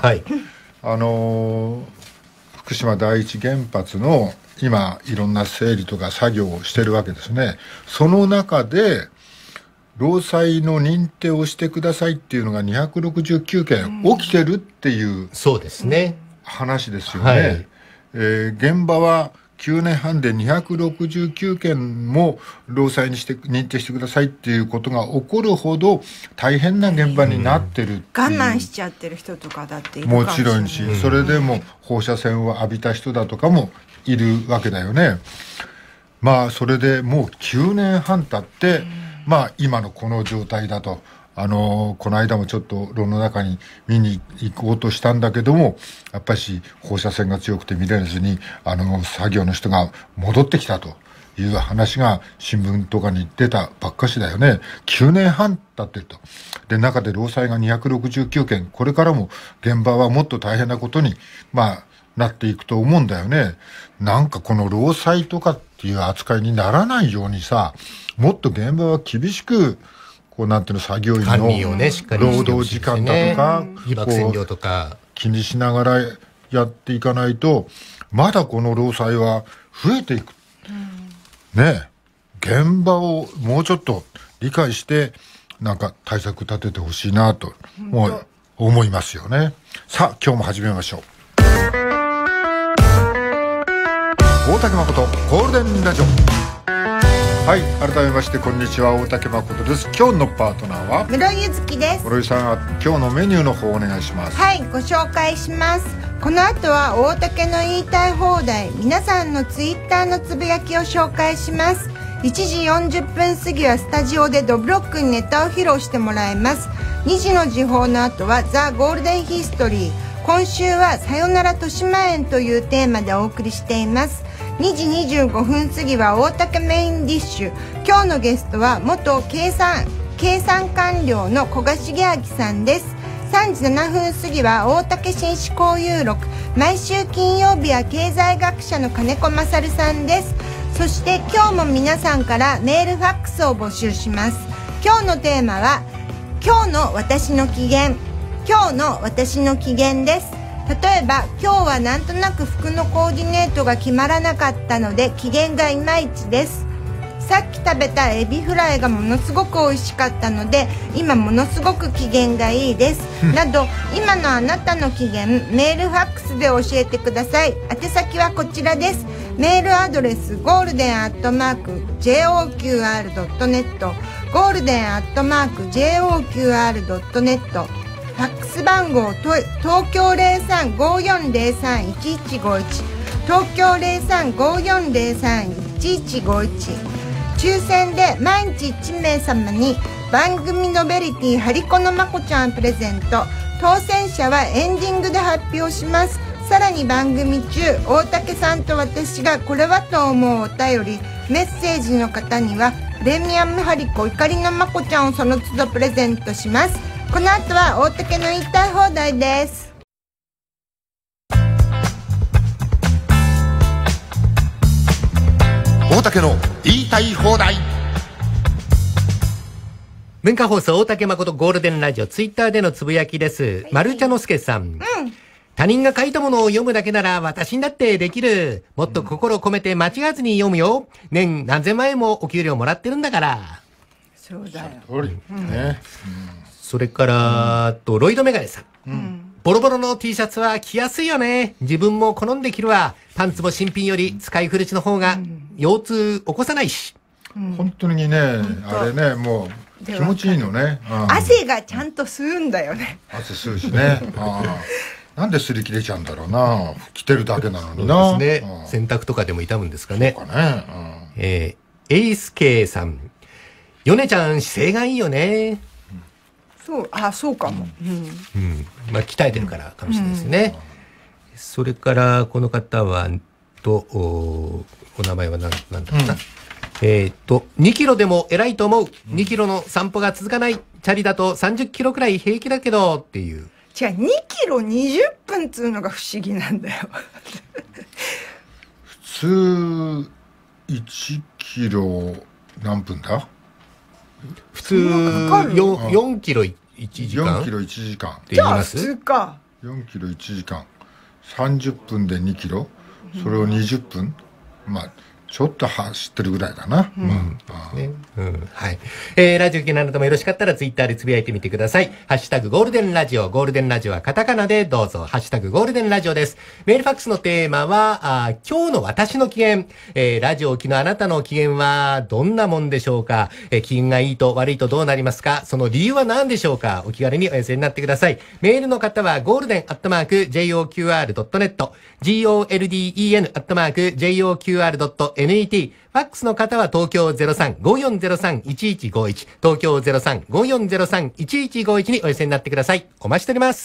福島第一原発の今いろんな整理とか作業をしてるわけですね。その中で労災の認定をしてくださいっていうのが269件起きてるっていうそうですね話ですよね。現場は9年半で269件も労災にして認定してくださいっていうことが起こるほど大変な現場になってるっていう、 我慢しちゃってる人とかだっているかもちろんし、それでも放射線を浴びた人だとかもいるわけだよね。それでもう9年半経って、今のこの状態だと、この間もちょっと炉の中に見に行こうとしたんだけども、やっぱり放射線が強くて見れずに作業の人が戻ってきたという話が新聞とかに出たばっかしだよね。9年半経ってると。で、中で労災が269件、これからも現場はもっと大変なことになっていくと思うんだよね。なんかこの労災とかっていう扱いにならないようにさ、もっと現場は厳しくなんていうの、作業員の労働時間だとか被爆線量とか気にしながらやっていかないと、まだこの労災は増えていく、現場をもうちょっと理解してなんか対策立ててほしいなと思いますよね。さあ今日も始めましょう。大竹誠ゴールデンラジオ。はい、改めましてこんにちは、大竹誠です。今日のパートナーは室井ゆずきです。 室井さん、今日のメニューの方お願いします。 はい、ご紹介します。この後は大竹の言いたい放題、皆さんのツイッターのつぶやきを紹介します。1時40分過ぎはスタジオでドブロックにネタを披露してもらいます。2時の時報の後はザ・ゴールデンヒストリー、今週はさよなら豊島園というテーマでお送りしています。2時25分過ぎは大竹メインディッシュ、今日のゲストは元経産官僚の古賀茂明さんです。3時7分過ぎは大竹紳士交友録、毎週金曜日は経済学者の金子勝さんです。そして今日も皆さんからメールファックスを募集します。今日のテーマは今日の私の機嫌、今日の私の機嫌です。例えば今日はなんとなく服のコーディネートが決まらなかったので機嫌がいまいちです。 さっき食べたエビフライがものすごく美味しかったので今ものすごく機嫌がいいですなど今のあなたの機嫌メールファックスで教えてください。宛先はこちらです。メールアドレスgolden@joqr.net golden@joqr.net ファックス番号東京 0354031151 東京 0354031151 抽選で毎日1名様に番組ノベリティハリコのまこちゃんプレゼント。当選者はエンディングで発表します。さらに番組中大竹さんと私がこれはと思うお便りメッセージの方にはプレミアムハリコ怒りのまこちゃんをその都度プレゼントします。この後は大竹の言いたい放題です。 大竹の言いたい放題。文化放送大竹誠ゴールデンラジオツイッターでのつぶやきです。マルチャノスケさん、他人が書いたものを読むだけなら私にだってできる。もっと心を込めて間違わずに読むよ。年何千万円もお給料もらってるんだから。 そうだよ。 それからロイドメガネさん、ボロボロの T シャツは着やすいよね。自分も好んで着るわ。パンツも新品より使い古しの方が腰痛起こさないし。 本当にね、あれね、もう気持ちいいのね。 汗がちゃんと吸うんだよね。 汗吸うしね。なんで擦り切れちゃうんだろうな。着てるだけなのにな。 そうですね。洗濯とかでも傷むんですかね。 そうかね。 エイスケイさん、ヨネちゃん姿勢がいいよね。 そう、そうかも。 まあ鍛えてるからかもしれないですね。それからこの方はお名前はなんだったかな。2キロでも偉いと思う。2キロの散歩が続かない。チャリだと30キロくらい平気だけどっていう。 じゃあ2キロ20分っつうのが不思議なんだよ。 普通1キロ何分だ？ 普通4キロ1時間。 4キロ1時間。 じゃあ普通か。 4キロ1時間。30分で2キロ。それを20分。まあちょっと走ってるぐらいだな。 はい。ラジオ聞きのあなたもよろしかったらツイッターでつぶやいてみてください。ハッシュタグゴールデンラジオ。ゴールデンラジオはカタカナでどうぞ。ハッシュタグゴールデンラジオです。メールファックスのテーマは、今日の私の機嫌。ラジオを聞きのあなたの機嫌はどんなもんでしょうか。機嫌がいいと悪いとどうなりますか。その理由は何でしょうか。お気軽にお寄せになってください。メールの方はゴールデン@joqr.net golden@joqr.net ファックスの方は東京 03-5403-1151 東京 03-5403-1151 にお寄せになってください。お待ちしております。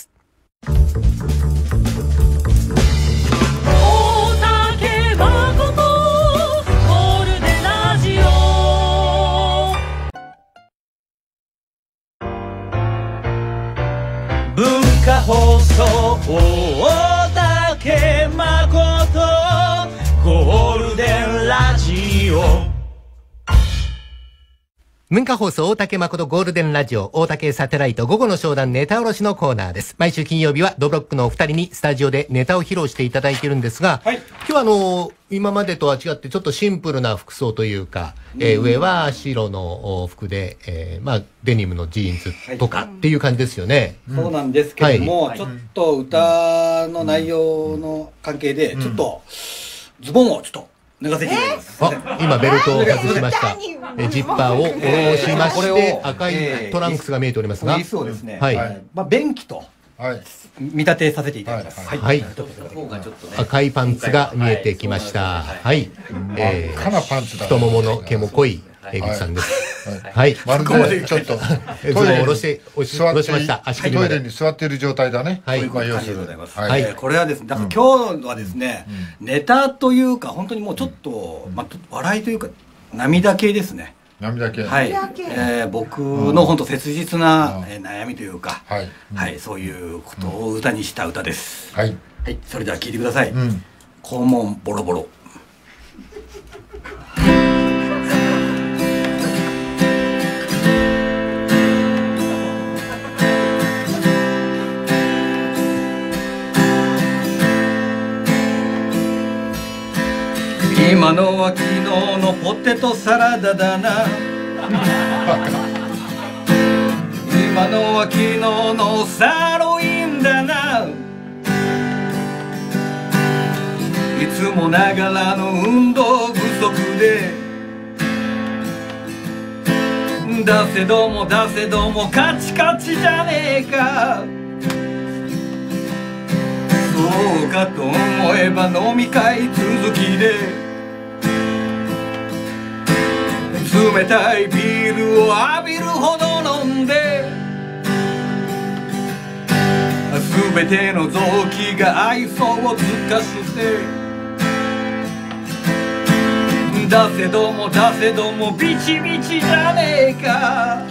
大竹誠ゴールデンラジオ文化放送大竹誠ゴールデンラジオ文化放送大竹誠ゴールデンラジオ大竹サテライト午後の商談ネタ卸しのコーナーです。毎週金曜日はドブロックのお二人にスタジオでネタを披露していただいているんですが、今日は今までとは違ってちょっとシンプルな服装というか、上は白の服で、まあデニムのジーンズとかっていう感じですよね。 そうなんですけども、ちょっと歌の内容の関係でちょっとズボンをちょっと脱がせていただきます。 今ベルトを外しました。ジッパーを下ろしまして、赤いトランクスが見えておりますが、 フリースをですね、まあ便器と見立てさせていただきます。はい。 赤いパンツが見えてきました。はい。太ももの毛も濃い江口さんです。はい。 まるでちょっとトイレに下ろしました。足首まで。 トイレに座っている状態だね。 はい。これはですね、だから今日はですね、ネタというか本当にもうちょっと笑いというか涙系ですね。 涙系。 はい。僕の本当切実な悩みというか、はい、そういうことを歌にした歌です。 はい。 はい。それでは聞いてください。肛門ボロボロ。 今のは昨日のポテトサラダだな今のは昨日のサーロインだないつもながらの運動不足で出せどもカチカチじゃねえかそうかと思えば飲み会続きで冷たいビールを浴びるほど飲んで全ての臓器が愛想を尽かして出せどもビチビチじゃねえか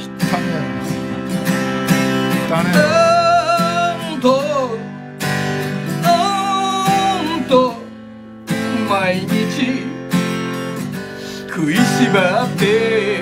毎日食いしばって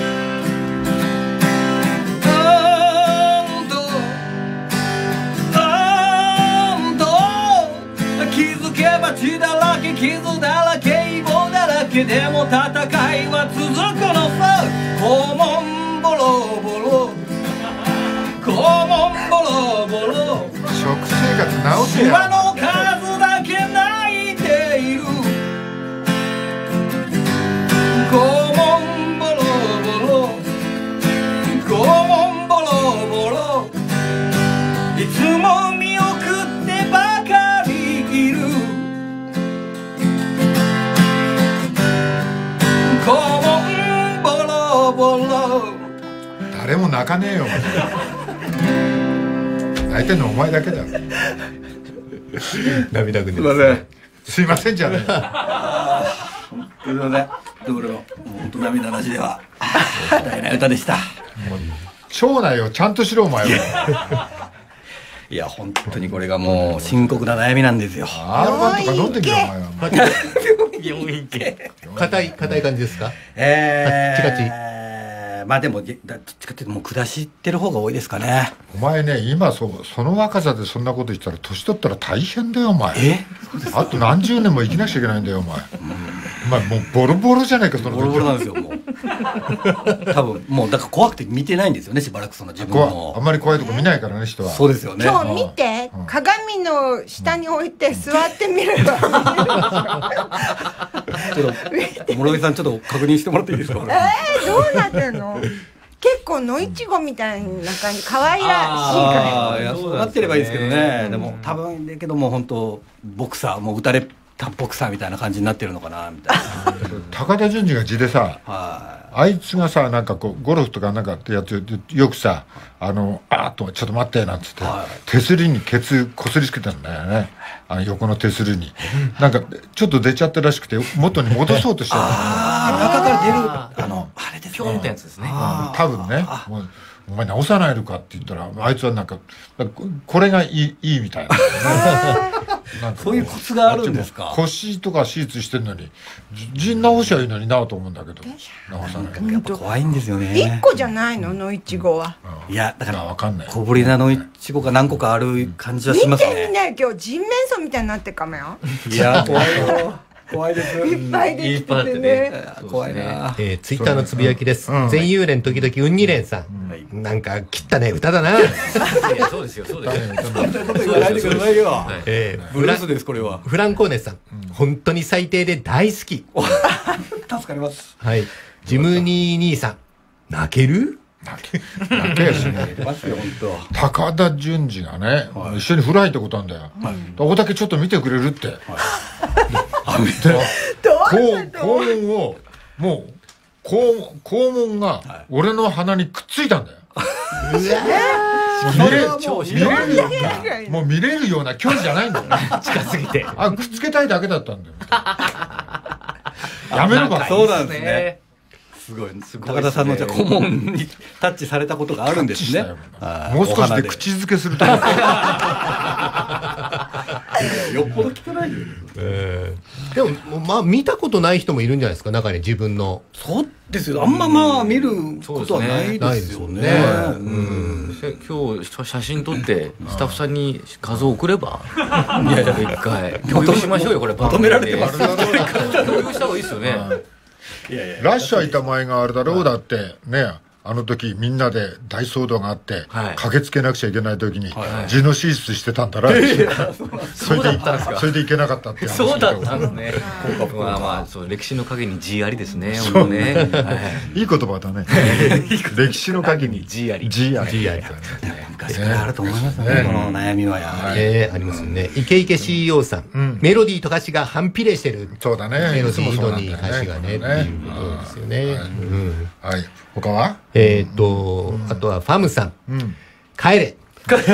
気づけば血だらけ傷だらけイボだらけでも戦いは続くのさ肛門ボロボロ肛門ボロボロ食生活直せやシワの数だけ泣いている肛門ボロボロ肛門ボロボロいつも見送ってばかりいる肛門ボロボロ誰も泣かねえよ泣いてんのお前だけだろ涙ぐんですいませんすいませんじゃねえすいませんどれも本当涙なしでは大変な歌でした町内をちゃんとしろお前は。 いや本当にこれがもう深刻な悩みなんですよ R1 とか飲んでみろお前は。 病院系硬い感じですか？チカチまあでもどっちかっていうともう下してる方が多いですかね。 お前ね今その若さでそんなこと言ったら年取ったら大変だよお前。あと何十年も生きなくちゃいけないんだよお前。お前もうボロボロじゃないかその時。 ボロボロなんですよもう多分もうだから怖くて見てないんですよねしばらくその自分のあんまり怖いとこ見ないからね人は。 そうですよね。 今日見て、鏡の下に置いて座ってみればちょっと諸木さんちょっと確認してもらっていいですか？ どうなってんの？結構野いちごみたいな感じ可愛らしいからいやそうなってればいいですけどね。でも多分だけども本当ボクサーもう打たれたボクサーみたいな感じになってるのかなみたいな。 高田純次が字でさ、あいつがさなんかこうゴルフとかなんかってやつよくさとちょっと待ってなんつって、手すりにケツこすりつけたんだよね。横の手すりになんかちょっと出ちゃったらしくて元に戻そうとしてる。 中から出るあれですね。 ピョンってやつですね。 多分ね。お前直さないのかって言ったらあいつはなんかこれがいいみたいな。なんかそういうコツがあるんですか？ 腰とか手術してんのに陣直しはいいのになと思うんだけど直さない。 やっぱ怖いんですよね。 1個じゃないの野いちごは。 いやだからわかんない。 小ぶりなのいちごが何個かある感じはしますね。 見てみなよ今日人面相みたいになってるかもよ。 いや怖いよ。怖いです。 いっぱいできててね。 怖いな。 ツイッターのつぶやきです。全幽連時々うんに連さん。なんか切ったね歌だな。 いやそうですよそうですよ。 そんなこと言わないでくださいよ。ブルースですこれは。 フランコーネさん。本当に最低で大好き。 助かります。 はい。ジムニー兄さん。泣ける？ 泣けやしね。高田純次がね一緒に風呂入ったことあるんだよ。大竹ちょっと見てくれるって。肛門をもう肛門が俺の鼻にくっついたんだよ。もう見れるような距離じゃないんだよ。 近すぎて。 くっつけたいだけだったんだよ。やめろば。 そうなんですね。すごい高田さんのじゃ顧問にタッチされたことがあるんですね。 もう少しで口づけすると思う。 よっぽど汚いよ。 でもまあ見たことない人もいるんじゃないですか、中に自分の。 そうですよ。あんままあ見ることはないですよね。 今日写真撮ってスタッフさんに画像送れば、いや一回共有しましょうよ。これ求められてます。 共有した方がいいですよね。 ラッシャーいた前があれだろう。だってね、あの時みんなで大騒動があって、駆けつけなくちゃいけない時に痔の手術してたんだな。それでいけなかったって話。 そうだったんですね。まあそう、歴史の陰に G ありですね。 そうね。いい言葉だね。歴史の陰に G あり。 G あり。 昔からあると思いますね。この悩みはやはり。 ありますよね。イケイケ CEO さん、メロディーと歌詞が反比例してる。 そうだね。 メロディーとに歌詞がねっていうことですよね。 はい。他は？ あとはファムさん、帰れ。 意外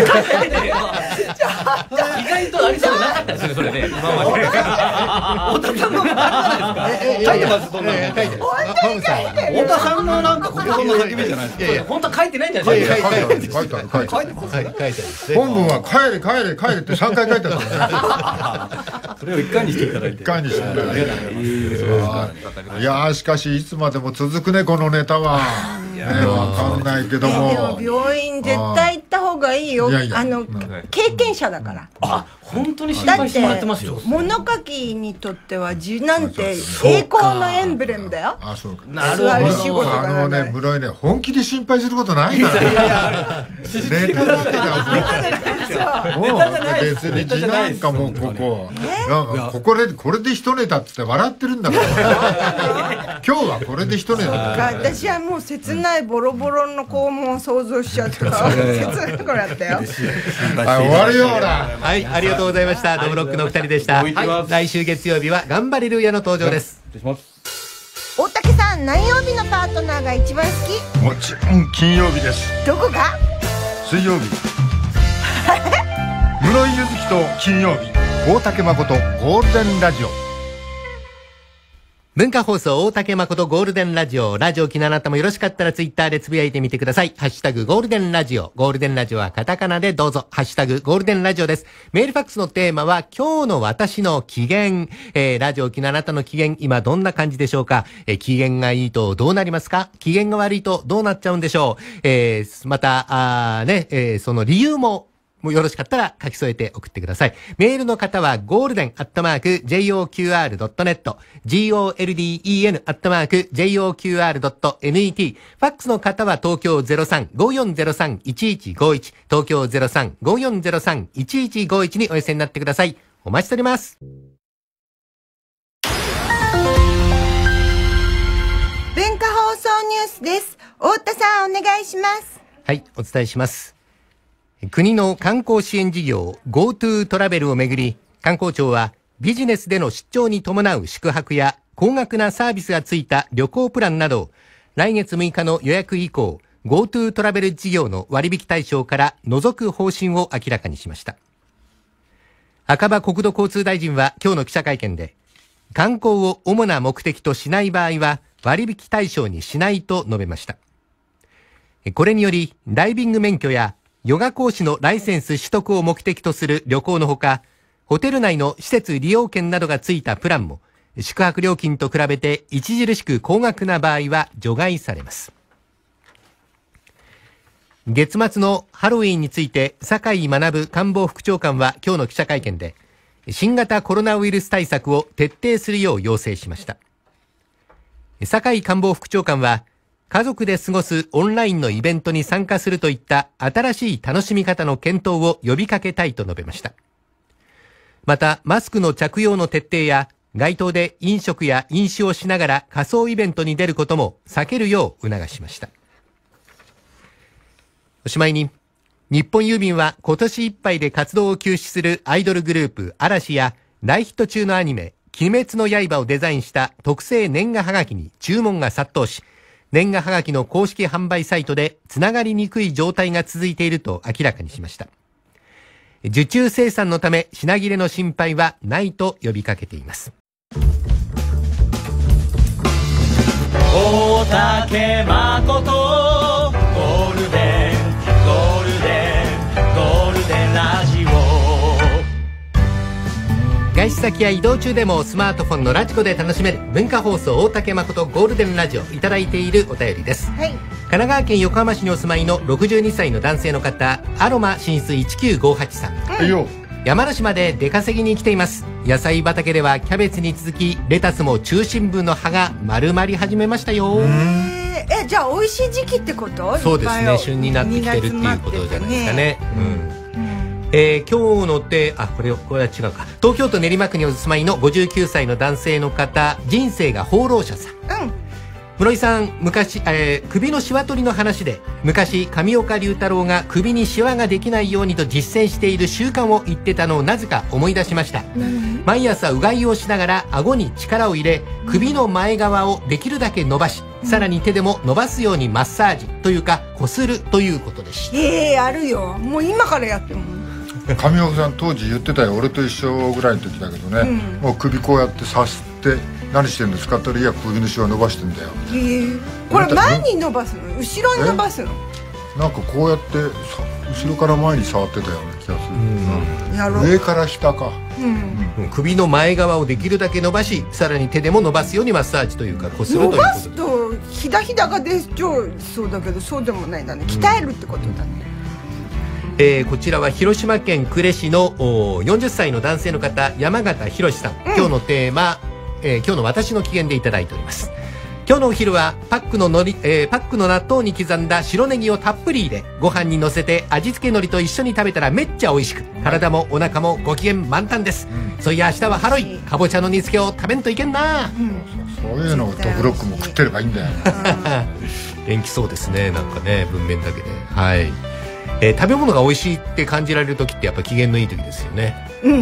とありそうなかったですね、それね。今まで。 太田さんも書いてます、そんなの。 ファムさんは太田さんのなんか心の叫びじゃないですか。 本当は書いてないんじゃないですか。 書いてある。本文は帰れ帰れ帰れって3回書いてある。 それを1回にしていただいて。 1回にしていただいて。いやしかしいつまでも続くね、このネタは。わかんないけども。 でも病院絶対行った方がいいよ。経験者だから。 あ、本当に心配してもらってますよ。 だって物書きにとっては字なんて栄光のエンブレムだよ。 あ、そうか。 なるほど。 室井ね、本気で心配することないから。ネタだけだもん。別に字なんかもうこれで一ネタっつって笑ってるんだから。今日はこれで一ネタ。 私はもう切ないボロボロの肛門を想像しちゃった。切ないこれだったよ。 終わるよほら。 はい、ありがとうございました。ドブロックの2人でした。来週月曜日は頑張れるやの登場です。 大竹さん、何曜日のパートナーが一番好き？ もちろん金曜日です。 どこが？ 水曜日。室井ゆずきと金曜日、大竹誠ゴールデンラジオ。 文化放送大竹誠ゴールデンラジオ。ラジオ機のあなたもよろしかったらツイッターでつぶやいてみてください。ハッシュタグゴールデンラジオ。ゴールデンラジオはカタカナでどうぞ。ハッシュタグゴールデンラジオです。メールファックスのテーマは今日の私の機嫌。ラジオ機のあなたの機嫌、今どんな感じでしょうか。機嫌がいいとどうなりますか？機嫌が悪いとどうなっちゃうんでしょう。また、その理由もよろしかったら書き添えて送ってください。メールの方はゴールデン@joqr.net、golden@joqr.net。ファックスの方は東京 03-5403-1151、東京 03-5403-1151 にお寄せになってください。お待ちしております。 文化放送ニュースです。太田さん、お願いします。 はい、お伝えします。国の観光支援事業 GoTo トラベルをめぐり、観光庁はビジネスでの出張に伴う宿泊や高額なサービスがついた旅行プランなどを来月6日の予約以降 GoTo トラベル事業の割引対象から除く方針を明らかにしました。赤羽国土交通大臣は今日の記者会見で、観光を主な目的としない場合は割引対象にしないと述べました。これによりダイビング免許やヨガ講師のライセンス取得を目的とする旅行のほか、ホテル内の施設利用券などがついたプランも、宿泊料金と比べて著しく高額な場合は除外されます。月末のハロウィーンについて、酒井学官房副長官は今日の記者会見で、新型コロナウイルス対策を徹底するよう要請しました。酒井官房副長官は、家族で過ごすオンラインのイベントに参加するといった新しい楽しみ方の検討を呼びかけたいと述べました。また、マスクの着用の徹底や、街頭で飲食や飲酒をしながら仮装イベントに出ることも避けるよう促しました。おしまいに、日本郵便は今年いっぱいで活動を休止するアイドルグループ嵐や大ヒット中のアニメ、鬼滅の刃をデザインした特製年賀はがきに注文が殺到し、年賀はがきの公式販売サイトでつながりにくい状態が続いていると明らかにしました。受注生産のため品切れの心配はないと呼びかけています。 大竹誠ゴールデンラジオ。 外出先や移動中でもスマートフォンのラジコで楽しめる文化放送大竹誠ゴールデンラジオ、いただいているお便りです。 はい。 神奈川県横浜市にお住まいの62歳の男性の方、アロマ進出1958さん。 はいよ。 山梨まで出稼ぎに来ています。野菜畑ではキャベツに続きレタスも中心部の葉が丸まり始めましたよ。 じゃあ美味しい時期ってこと？ そうですね、旬になってきてるっていうことじゃないですかね。今日のこれは違うか。東京都練馬区にお住まいの59歳の男性の方、人生が放浪者さん。室井さん、昔、首のシワ取りの話で、昔上岡龍太郎が首にシワができないようにと実践している習慣を言ってたのをなぜか思い出しました。毎朝うがいをしながら顎に力を入れ、首の前側をできるだけ伸ばし、さらに手でも伸ばすようにマッサージというかこするということでした。 あるよ。もう今からやっても上岡さん当時言ってたよ。俺と一緒ぐらいの時だけどね、もう首こうやってさして何してんの使ったらいや首のシワ伸ばしてんだよ。 これ前に伸ばすの後ろに伸ばすの？ なんかこうやって後ろから前に触ってたような気がする。上から下か。 首の前側をできるだけ伸ばし、さらに手でも伸ばすようにマッサージというかこするということです。 伸ばすとひだひだが出そうだけど、そうでもないんだね。鍛えるってことだね。 こちらは広島県呉市の40歳の男性の方、山形博さん。今日のテーマ、今日の私の機嫌でいただいております。今日のお昼はパックの納豆に刻んだ白ネギをたっぷり入れ、ご飯に乗せて味付け海苔と一緒に食べたらめっちゃ美味しく、体もお腹もご機嫌満タンです。そういや明日はハロウィン、かぼちゃの煮付けを食べんといけんな。 そういうのをドブロックも食ってればいいんだよ。 元気そうですね、なんかね、文面だけで。はい。食べ物が美味しいって感じられる時ってやっぱ機嫌のいい時ですよね。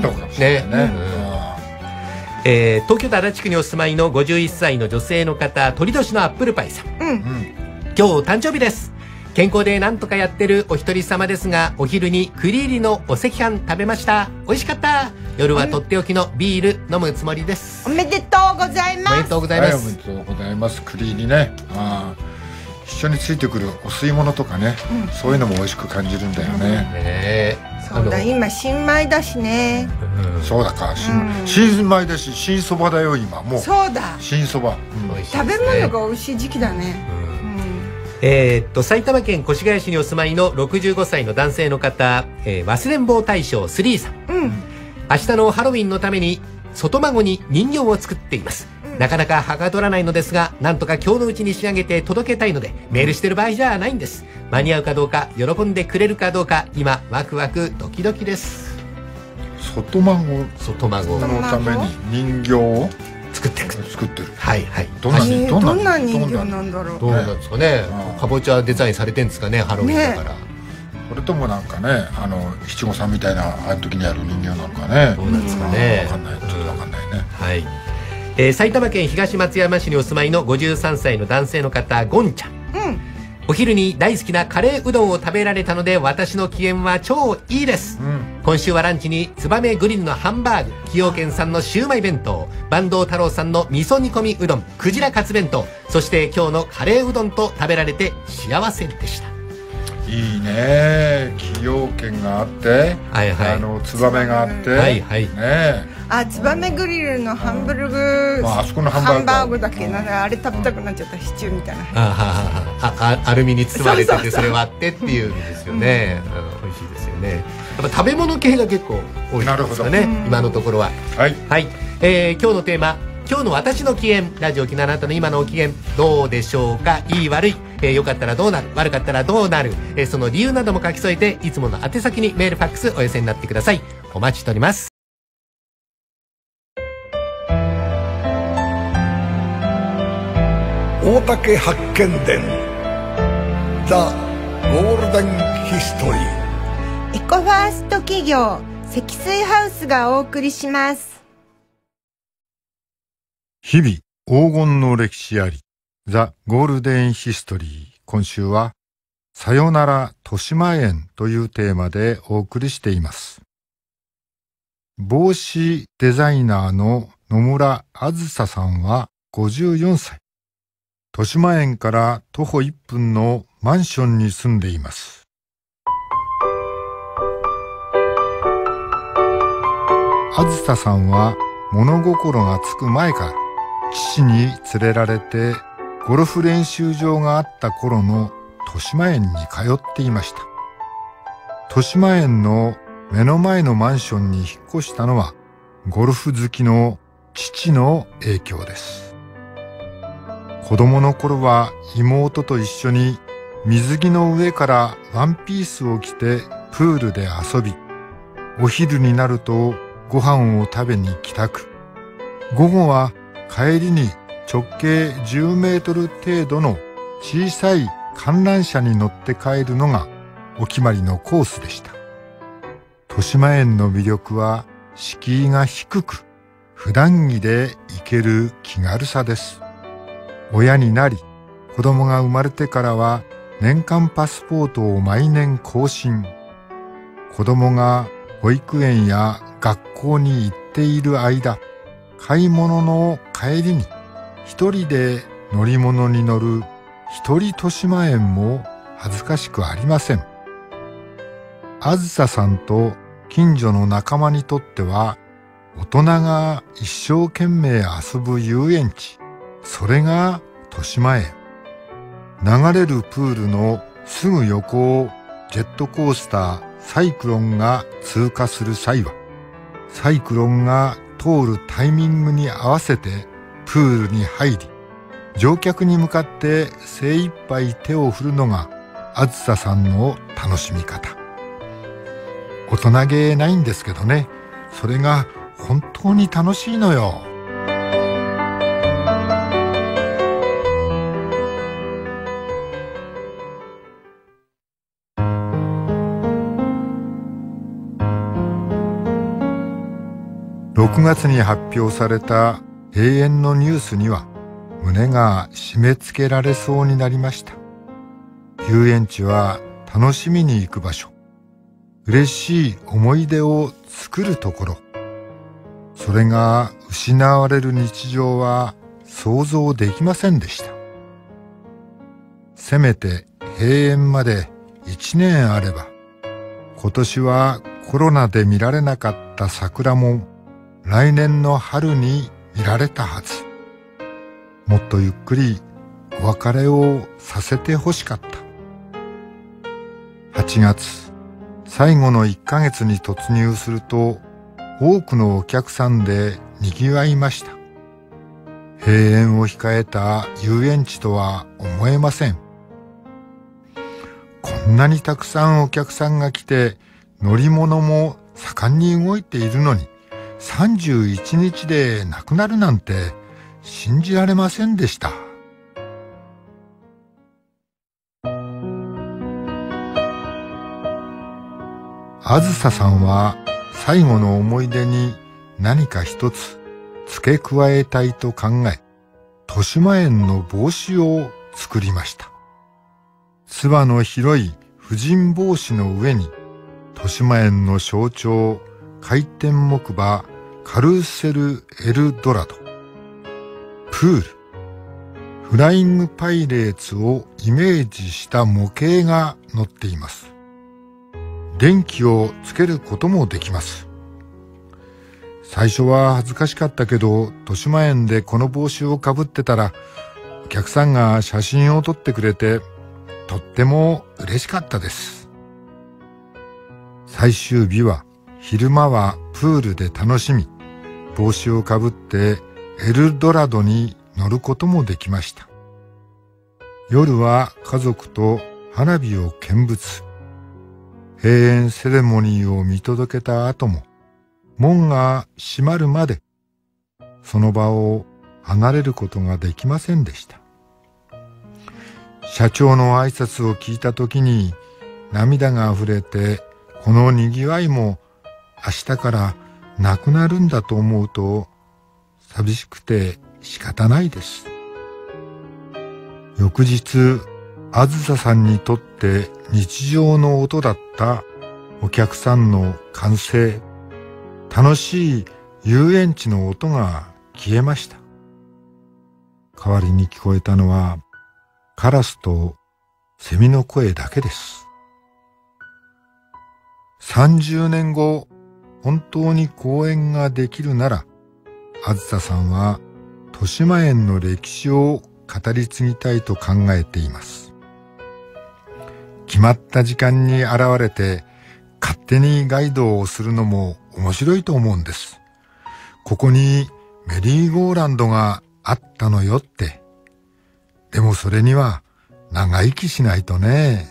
東京都足立区にお住まいの51歳の女性の方、鳥年のアップルパイさん。今日誕生日です。健康でなんとかやってるお一人様ですが、お昼に栗入りのお赤飯食べました。美味しかった。夜はとっておきのビール飲むつもりです。 おめでとうございます。 おめでとうございます。 おめでとうございます。栗入りね。一緒についてくるお吸い物とかね、そういうのも美味しく感じるんだよね。 そうだ、今新米だしね。 そうだか、新米だし新そばだよ今もう。そうだ、新そば。 食べ物が美味しい時期だね。 埼玉県越谷市にお住まいの65歳の男性の方、忘れん坊大将3さん。明日のハロウィンのために外孫に人形を作っています。なかなかはかどらないのですが、なんとか今日のうちに仕上げて届けたいので、メールしてる場合じゃないんです。間に合うかどうか、喜んでくれるかどうか、今ワクワクドキドキです。 外孫のために人形を作ってる。はいはい。 どんな人形なんだろう。 どうなんですかね。かぼちゃデザインされてんですかね、ハロウィンだから。 それともなんかね、七五三みたいなあの時にある人形なのかね。 どうなんですかね。 わかんない、ちょっとわかんないね。 はい。埼玉県東松山市にお住まいの53歳の男性の方、ゴンちゃん。お昼に大好きなカレーうどんを食べられたので、私の機嫌は超いいです。今週はランチにツバメグリルのハンバーグ、崎陽軒さんのシウマイ弁当、坂東太郎さんの味噌煮込みうどん、クジラカツ弁当、そして今日のカレーうどんと食べられて幸せでした。 いいね。崎陽軒があって、ツバメがあって、 ツバメグリルのハンブルグ、 あそこのハンバーグだっけな、あれ食べたくなっちゃった。シチューみたいな。 アルミに包まれてて、それ割ってっていうんですよね。美味しいですよね。やっぱ食べ物系が結構多いですよね、今のところは。はい。今日のテーマ、今日の私の機嫌、ラジオ沖縄あなたの今のお機嫌どうでしょうか。いい悪い、良かったらどうなる、悪かったらどうなる、その理由なども書き添えて、いつもの宛先にメールファックスお寄せになってください。お待ちしております。 大竹発見伝ザ・ゴールデンヒストリー。 エコファースト企業積水ハウスがお送りします。 日々黄金の歴史ありザ・ゴールデンヒストリー。今週はさよなら豊島園というテーマでお送りしています。帽子デザイナーの野村あずささんは54歳。豊島園から徒歩1分のマンションに住んでいます。 あずささんは物心がつく前から父に連れられてゴルフ練習場があった頃の豊島園に通っていました。豊島園の目の前のマンションに引っ越したのはゴルフ好きの父の影響です。子供の頃は妹と一緒に水着の上からワンピースを着てプールで遊び、お昼になるとご飯を食べに帰宅、午後は帰りに直径10メートル程度の小さい観覧車に乗って帰るのがお決まりのコースでした。豊島園の魅力は敷居が低く、普段着で行ける気軽さです。親になり、子供が生まれてからは年間パスポートを毎年更新。子供が保育園や学校に行っている間、買い物の帰りに一人で乗り物に乗る一人豊島園も恥ずかしくありません。あずささんと近所の仲間にとっては、大人が一生懸命遊ぶ遊園地、それが豊島園。流れるプールのすぐ横をジェットコースターサイクロンが通過する際は、サイクロンが通るタイミングに合わせてプールに入り、乗客に向かって精一杯手を振るのがあずささんの楽しみ方。大人げないんですけどね、それが本当に楽しいのよ。6月に発表された閉園のニュースには胸が締め付けられそうになりました。遊園地は楽しみに行く場所、嬉しい思い出を作るところ、それが失われる日常は想像できませんでした。せめて閉園まで1年あれば、今年はコロナで見られなかった桜も来年の春に見られたはず。もっとゆっくりお別れをさせてほしかった。8月、最後の1ヶ月に突入すると、多くのお客さんで賑わいました。閉園を控えた遊園地とは思えません。こんなにたくさんお客さんが来て、乗り物も盛んに動いているのに、31日で亡くなるなんて信じられませんでした。あずささんは最後の思い出に何か一つ付け加えたいと考え、豊島園の帽子を作りました。つばの広い婦人帽子の上に、豊島園の象徴、回転木馬カルーセルエルドラド、プール、フライングパイレーツをイメージした模型が載っています。電気をつけることもできます。最初は恥ずかしかったけど、豊島園でこの帽子をかぶってたら、お客さんが写真を撮ってくれて、とっても嬉しかったです。最終日は、昼間はプールで楽しみ、帽子をかぶってエルドラドに乗ることもできました。夜は家族と花火を見物。閉園セレモニーを見届けた後も、門が閉まるまで、その場を離れることができませんでした。社長の挨拶を聞いたときに涙があふれて、この賑わいも明日からなくなるんだと思うと寂しくて仕方ないです。翌日、あずささんにとって日常の音だったお客さんの歓声、楽しい遊園地の音が消えました。代わりに聞こえたのはカラスとセミの声だけです。30年後、 本当に公演ができるなら、あずささんは豊島園の歴史を語り継ぎたいと考えています。決まった時間に現れて勝手にガイドをするのも面白いと思うんです。ここにメリーゴーランドがあったのよって。でもそれには長生きしないとね。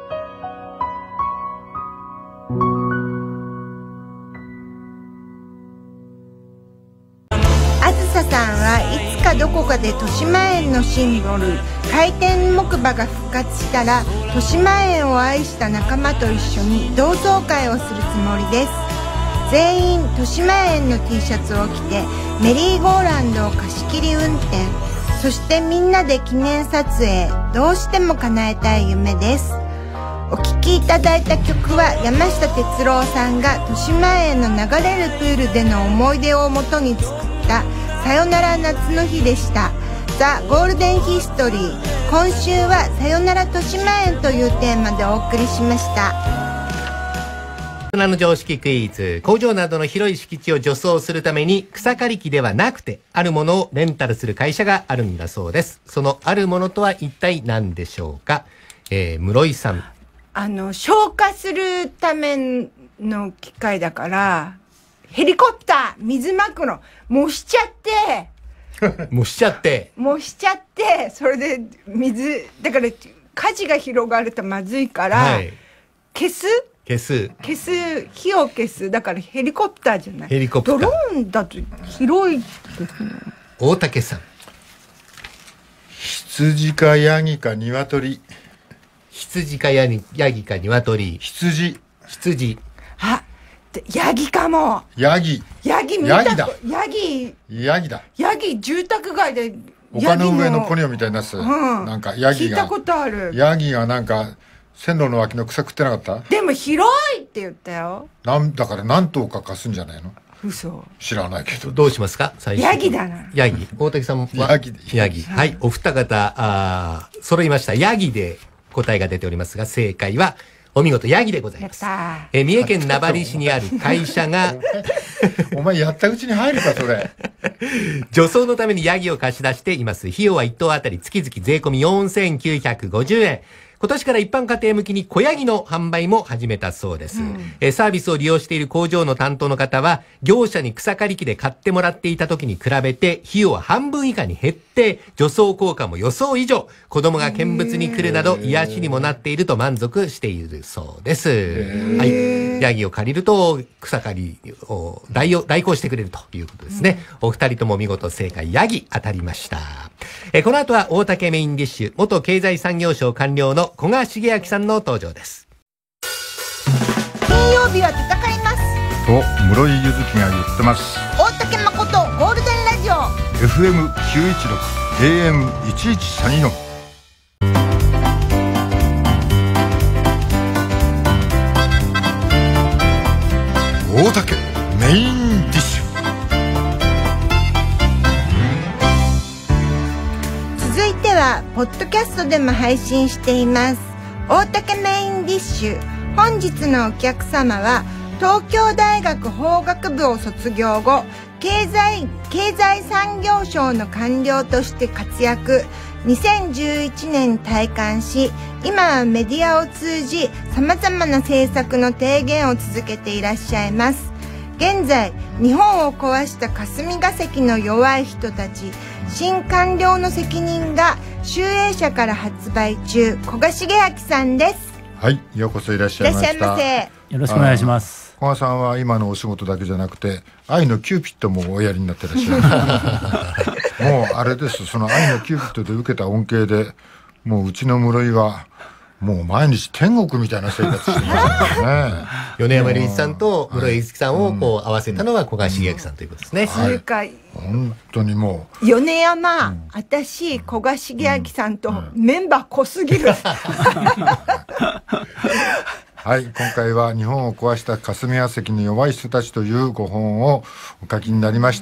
あずささんはいつかどこかで豊島園のシンボル回転木馬が復活したら、豊島園を愛した仲間と一緒に同窓会をするつもりです。全員豊島園の T シャツを着てメリーゴーランドを貸し切り運転、そしてみんなで記念撮影、どうしても叶えたい夢です。お聴きいただいた曲は山下哲郎さんが豊島園の流れるプールでの思い出をもとに作ったさよなら夏の日でした。ザ・ゴールデンヒストリー、今週はさよなら豊島園というテーマでお送りしました。 大人の常識クイズ。工場などの広い敷地を除草するために草刈り機ではなくてあるものをレンタルする会社があるんだそうです。そのあるものとは一体何でしょうか。室井さん。 消火するための機械だから、ヘリコプター、水まくの、もしちゃって、それでだから火事が広がるとまずいから、はい、火を消す。だからヘリコプターじゃない。ドローンだと広いですね。 大竹さん。 羊かヤギか鶏。 羊かヤギか鶏。 羊。 あ、ヤギかも。 ヤギだ。 ヤギ住宅街で丘の上のポニョみたいなやつ、なんかヤギが聞いたことある。 ヤギがなんか線路の脇の草食ってなかった？ でも広いって言ったよ。 だから何頭か貸すんじゃないの？ 嘘。 知らないけど。 どうしますか？ ヤギだな。 ヤギ。大竹さんはヤギ。はい、お二方揃いました。ヤギで答えが出ておりますが、正解はお見事ヤギでございます。三重県名張市にある会社がお前やったうちに入るかそれ。 除草のためにヤギを貸し出しています。費用は1頭あたり月々税込み4950円。今年から一般家庭向きに小ヤギの販売も始めたそうです。サービスを利用している工場の担当の方は、業者に草刈り機で買ってもらっていた時に比べて、費用は半分以下に減って、除草効果も予想以上、子供が見物に来るなど癒しにもなっていると満足しているそうです。はい。ヤギを借りると、草刈りを代行してくれるということですね。お二人とも見事正解、ヤギ当たりました。この後は大竹メインディッシュ、元経済産業省官僚の古賀茂明さんの登場です。 金曜日は戦いますと室井ゆずきが言ってます。 大竹誠ゴールデンラジオ FM916 AM1134。大竹メインディッシュ。 続いてはポッドキャストでも配信しています大竹メインディッシュ。本日のお客様は東京大学法学部を卒業後、経済産業省の官僚として活躍。2011年退官し、今はメディアを通じ様々な政策の提言を続けていらっしゃいます。現在、日本を壊した霞が関の弱い人たち、新官僚の責任が集英社から発売中、古賀茂明さんです。 はい、ようこそいらっしゃいました。 いらっしゃいませ。よろしくお願いします。 古賀さんは今のお仕事だけじゃなくて、愛のキューピッドもおやりになってらっしゃる。もうあれです、その愛のキューピッドで受けた恩恵で、もううちの室井はもう毎日天国みたいな生活してますからね。 米山隆一さんと室井ゆずきさんをこう合わせたのが古賀茂明さんということですね。 それか、 本当にもう米山、私古賀茂明さんとメンバー濃すぎる。 はい、今回は日本を壊した霞が関の弱い人たちというご本をお書きになりました。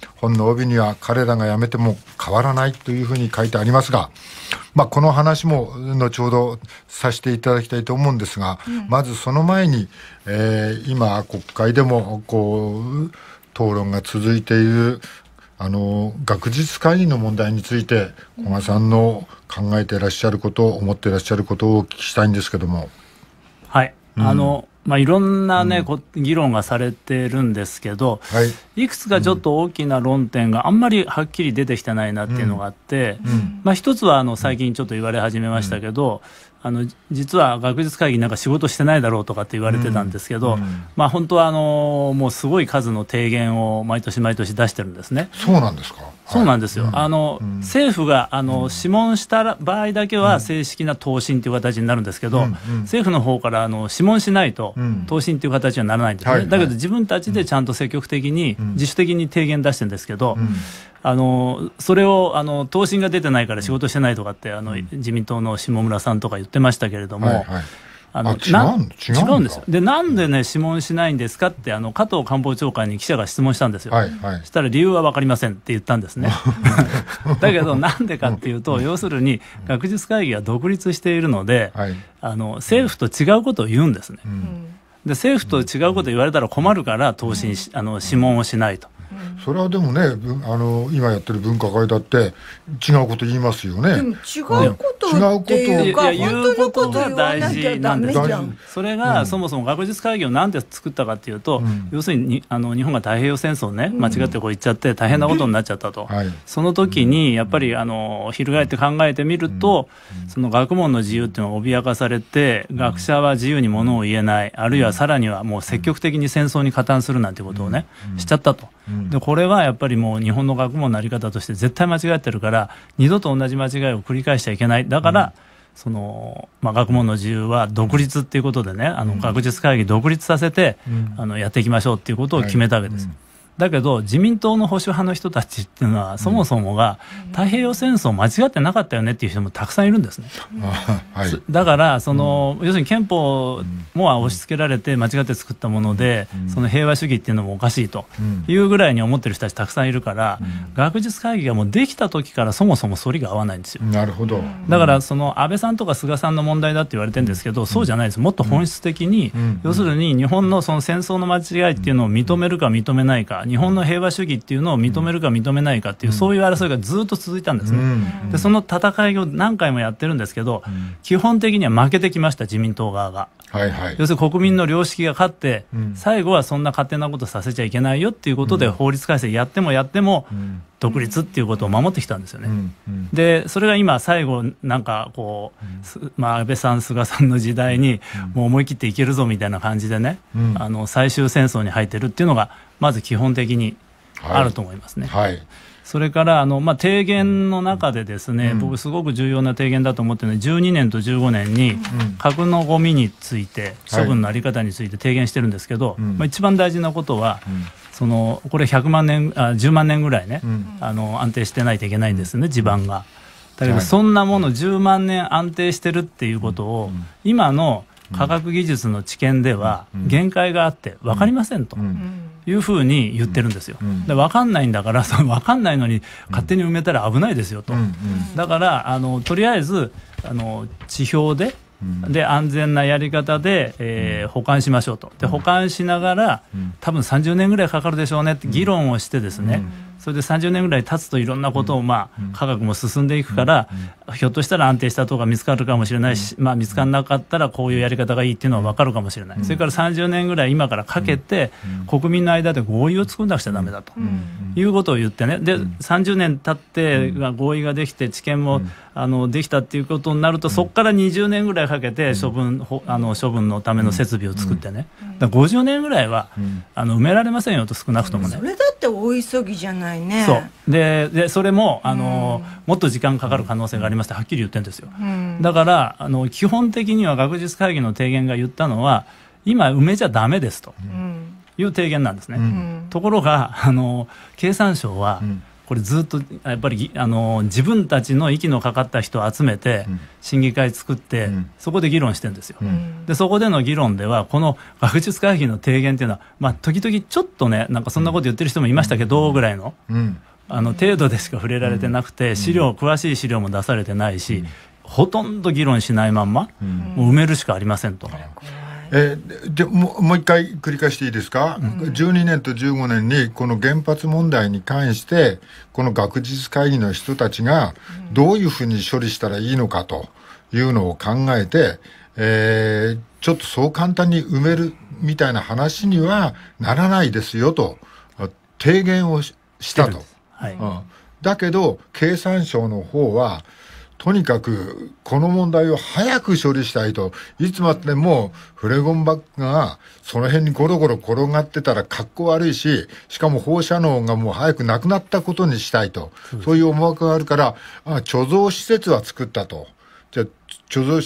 本の帯には彼らが辞めても変わらないというふうに書いてありますが、この話も後ほどさせていただきたいと思うんですが、まずその前に、今国会でも討論が続いている学術会議の問題について古賀さんの考えていらっしゃること思っていらっしゃることをお聞きしたいんですけども。 はい、いろんなね、議論がされてるんですけど、いくつかちょっと大きな論点があんまりはっきり出てきてないなっていうのがあって、一つは最近ちょっと言われ始めましたけど、実は学術会議なんか仕事してないだろうとかって言われてたんですけど、本当はもうすごい数の提言を毎年毎年出してるんですね。 そうなんですか。 そうなんですよ。政府が諮問した場合だけは正式な答申という形になるんですけど、政府の方から諮問しないと答申という形にはならないんですね。だけど自分たちでちゃんと積極的に自主的に提言出してるんですけど、それを答申が出てないから仕事してないとかって自民党の下村さんとか言ってましたけれども、違うんですよ。で、なんでね諮問しないんですかって加藤官房長官に記者が質問したんですよ。そしたら理由は分かりませんって言ったんですね。だけどなんでかっていうと、要するに学術会議は独立しているので、政府と違うことを言うんですね。で、政府と違うことを言われたら困るから諮問をしないと。 それはでもね、今やってる分科会だって違うこと言いますよね。 でも違うことっていうか、 言うことが大事なんですよ。それがそもそも学術会議をなんで作ったかっていうと、要するに日本が太平洋戦争ね、間違ってこう言っちゃって大変なことになっちゃったと。その時にやっぱり翻って考えてみると、その学問の自由っていうのが脅かされて、学者は自由にものを言えない、あるいはさらにはもう積極的に戦争に加担するなんてことをね、しちゃったと。で、これはやっぱりもう日本の学問の在り方として絶対間違ってるから、二度と同じ間違いを繰り返しちゃいけない。だから、学問の自由は独立っていうことでね、学術会議独立させて、やっていきましょうっていうことを決めたわけです。だけど自民党の保守派の人たちっていうのは、そもそもが太平洋戦争間違ってなかったよねっていう人もたくさんいるんですね。だから要するに憲法も押し付けられて間違って作ったもので、その平和主義っていうのもおかしいというぐらいに思ってる人たちたくさんいるから、学術会議がもうできた時からそもそも反りが合わないんですよ。 なるほど。 だから安倍さんとか菅さんの問題だって言われてるんですけど、そうじゃないです。もっと本質的に、要するに日本のその戦争の間違いっていうのを認めるか認めないか、日本の平和主義っていうのを認めるか認めないかっていう、そういう争いがずっと続いたんですね。で、その戦いを何回もやってるんですけど、基本的には負けてきました、自民党側が。要するに国民の良識が勝って、最後はそんな勝手なことさせちゃいけないよっていうことで、法律改正やっても独立っていうことを守ってきたんですよね。で、それが今最後なんか安倍さん菅さんの時代にもう思い切っていけるぞみたいな感じでね、最終戦争に入ってるっていうのがまず基本的にあると思いますね。それから提言の中でですね、僕すごく重要な提言だと思ってるのは、12年と15年に核のゴミについて、処分の在り方について提言してるんですけど、一番大事なことは、これ10万年ぐらいね、安定してないといけないんですね、地盤が。だけどそんなもの10万年安定してるっていうことを、今の科学技術の知見では限界があって分かりませんというふうに言ってるんですよ。で、分かんないんだから、分かんないのに勝手に埋めたら危ないですよと。だからとりあえず地表で安全なやり方で、保管しましょうと。で、保管しながら多分30年ぐらいかかるでしょうねって議論をしてですね、それで30年ぐらい経つといろんなことを科学も進んでいくから、ひょっとしたら安定したとこが見つかるかもしれないし、見つからなかったらこういうやり方がいいっていうのは分かるかもしれない。それから30年ぐらい今からかけて、国民の間で合意を作んなくちゃダメだということを言ってね。で、30年経って合意ができて知見もできたっていうことになると、そこから20年ぐらいかけて処分のための設備を作ってね、だから50年ぐらいは埋められませんよと、少なくともね。 それだって大急ぎじゃないね。 そうでそれももっと時間かかる可能性がありますってはっきり言ってるんですよ。だから基本的には学術会議の提言が言ったのは、今埋めちゃダメですという提言なんですね。ところが経産省はこれずっとやっぱり自分たちの息のかかった人を集めて審議会作って、そこで議論してるんですよ。でそこでの議論ではこの学術会議の提言っていうのは、時々ちょっとねなんかそんなこと言ってる人もいましたけど、ぐらいの、程度でしか触れられてなくて、詳しい資料も出されてないし、ほとんど議論しないまんま、もう埋めるしかありませんと。 でもう一回繰り返していいですか。12年と15年にこの原発問題に関してこの学術会議の人たちがどういうふうに処理したらいいのかというのを考えて、ちょっとそう簡単に埋めるみたいな話にはならないですよと提言をしたと。だけど経産省の方はとにかくこの問題を早く処理したいと、いつまでもフレゴンバッグがその辺にゴロゴロ転がってたらかっこ悪いし、しかも放射能がもう早くなくなったことにしたいと、そういう思惑があるから、貯蔵施設は作ったと。じゃあ貯蔵して、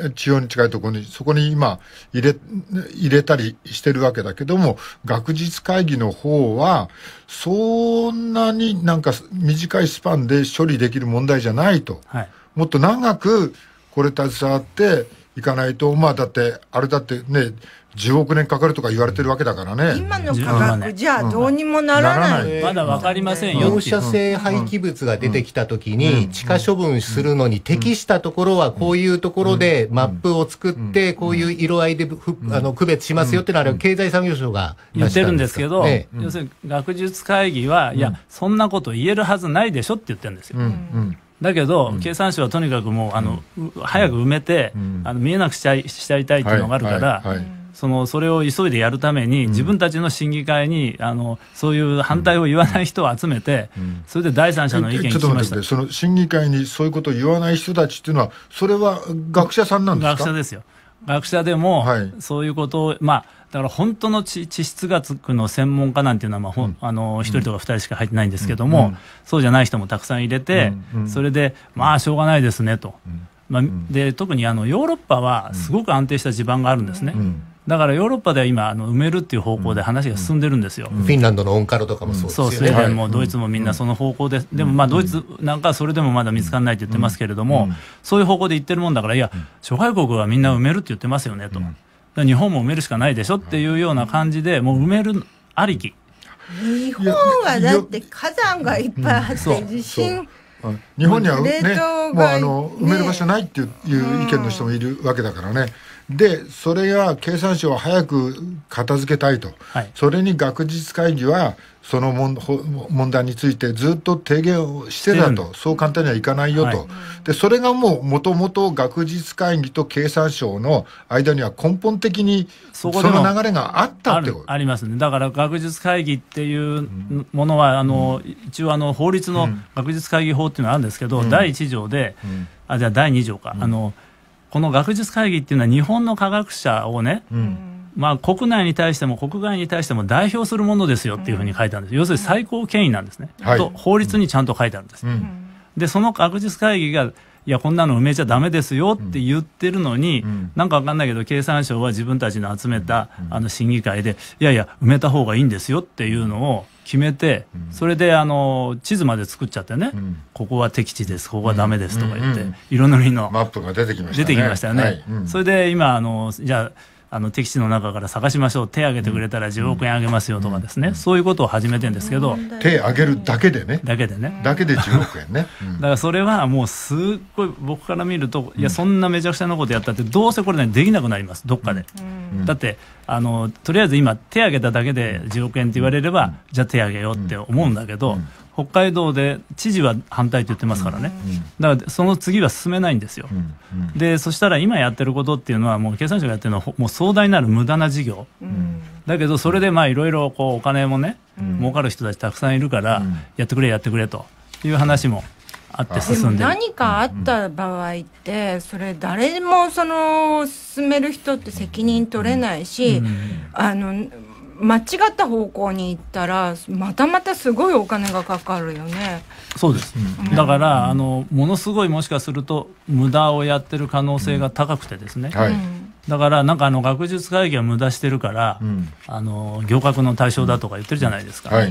地方に近いところにそこに今入れたりしてるわけだけども、学術会議の方はそんなになんか短いスパンで処理できる問題じゃないと。もっと長くこれ携わっていかないと、だってあれだってね10億年かかるとか言われてるわけだからね。 今の科学じゃどうにもならない。 まだ分かりませんよ。 放射性廃棄物が出てきたときに地下処分するのに適したところはこういうところでマップを作ってこういう色合いで区別しますよってのは経済産業省が言ってるんですけど、要するに学術会議はいやそんなこと言えるはずないでしょって言ってるんですよ。だけど、経産省はとにかくもう早く埋めて、見えなくしちゃいたいっていうのがあるから、それを急いでやるために、自分たちの審議会にそういう反対を言わない人を集めて、それで第三者の意見を聞きました。 ちょっと待ってください。その審議会にそういうことを言わない人たちっていうのは、それは学者さんなんですか？ 学者ですよ。学者でも、そういうことをだから本当の地質学の専門家なんていうのは、1人とか2人しか入ってないんですけども、そうじゃない人もたくさん入れて、それでしょうがないですねと。で特にヨーロッパはすごく安定した地盤があるんですね。だからヨーロッパでは今埋めるっていう方向で話が進んでるんですよ。 フィンランドのオンカロとかもそうですよね。 スウェーデンもドイツもみんなその方向で、でもドイツなんかはそれでもまだ見つからないって言ってますけれども、そういう方向で言ってるもんだから、いや諸外国はみんな埋めるって言ってますよねと。日本も埋めるしかないでしょっていうような感じで、もう埋めるありき。 日本はだって火山がいっぱいあって地震、 日本にはねもう埋める場所ないっていう意見の人もいるわけだからね。でそれが経産省は早く片付けたいと、それに学術会議はその問題についてずっと提言をしてたと、そう簡単にはいかないよと、でそれがもともと学術会議と経産省の間には根本的にその流れがあったってこと。 ありますね。だから学術会議っていうものは一応法律の学術会議法っていうのがあるんですけど、第1条で、じゃあ第2条か、この学術会議っていうのは日本の科学者をね、国内に対しても国外に対しても代表するものですよっていうふうに書いてあるんです。要するに最高権威なんですね、と法律にちゃんと書いてあるんです。でその学術会議がいやこんなの埋めちゃダメですよって言ってるのに、なんかわかんないけど経産省は自分たちの集めた審議会でいやいや埋めた方がいいんですよっていうのを決めて、それで地図まで作っちゃってね、ここは適地です、ここはダメですとか言って、いろんな国のマップが出てきましたね。 それで今じゃあ適地の中から探しましょう、手挙げてくれたら10億円あげますよとかですね、そういうことを始めてるんですけど、 手挙げるだけでね、だけで10億円ね。 だからそれはもうすっごい僕から見ると、いやそんなめちゃくちゃなことやったってどうせこれねできなくなります、どっかで。だってとりあえず今手挙げただけで10億円って言われれば、じゃあ手挙げようって思うんだけど、北海道で知事は反対と言ってますからね、だからその次は進めないんですよ。でそしたら今やってることっていうのはもう経産省がやってるのはもう壮大なる無駄な事業、だけどそれでいろいろお金もね、儲かる人たちたくさんいるからやってくれやってくれという話もあって進んでる。でも何かあった場合ってそれ誰も進める人って責任取れないし、間違った方向に行ったらまたすごいお金がかかるよね。 そうです、だからものすごいもしかすると無駄をやってる可能性が高くてですね、だからなんか学術会議は無駄してるから、行革の対象だとか言ってるじゃないですか、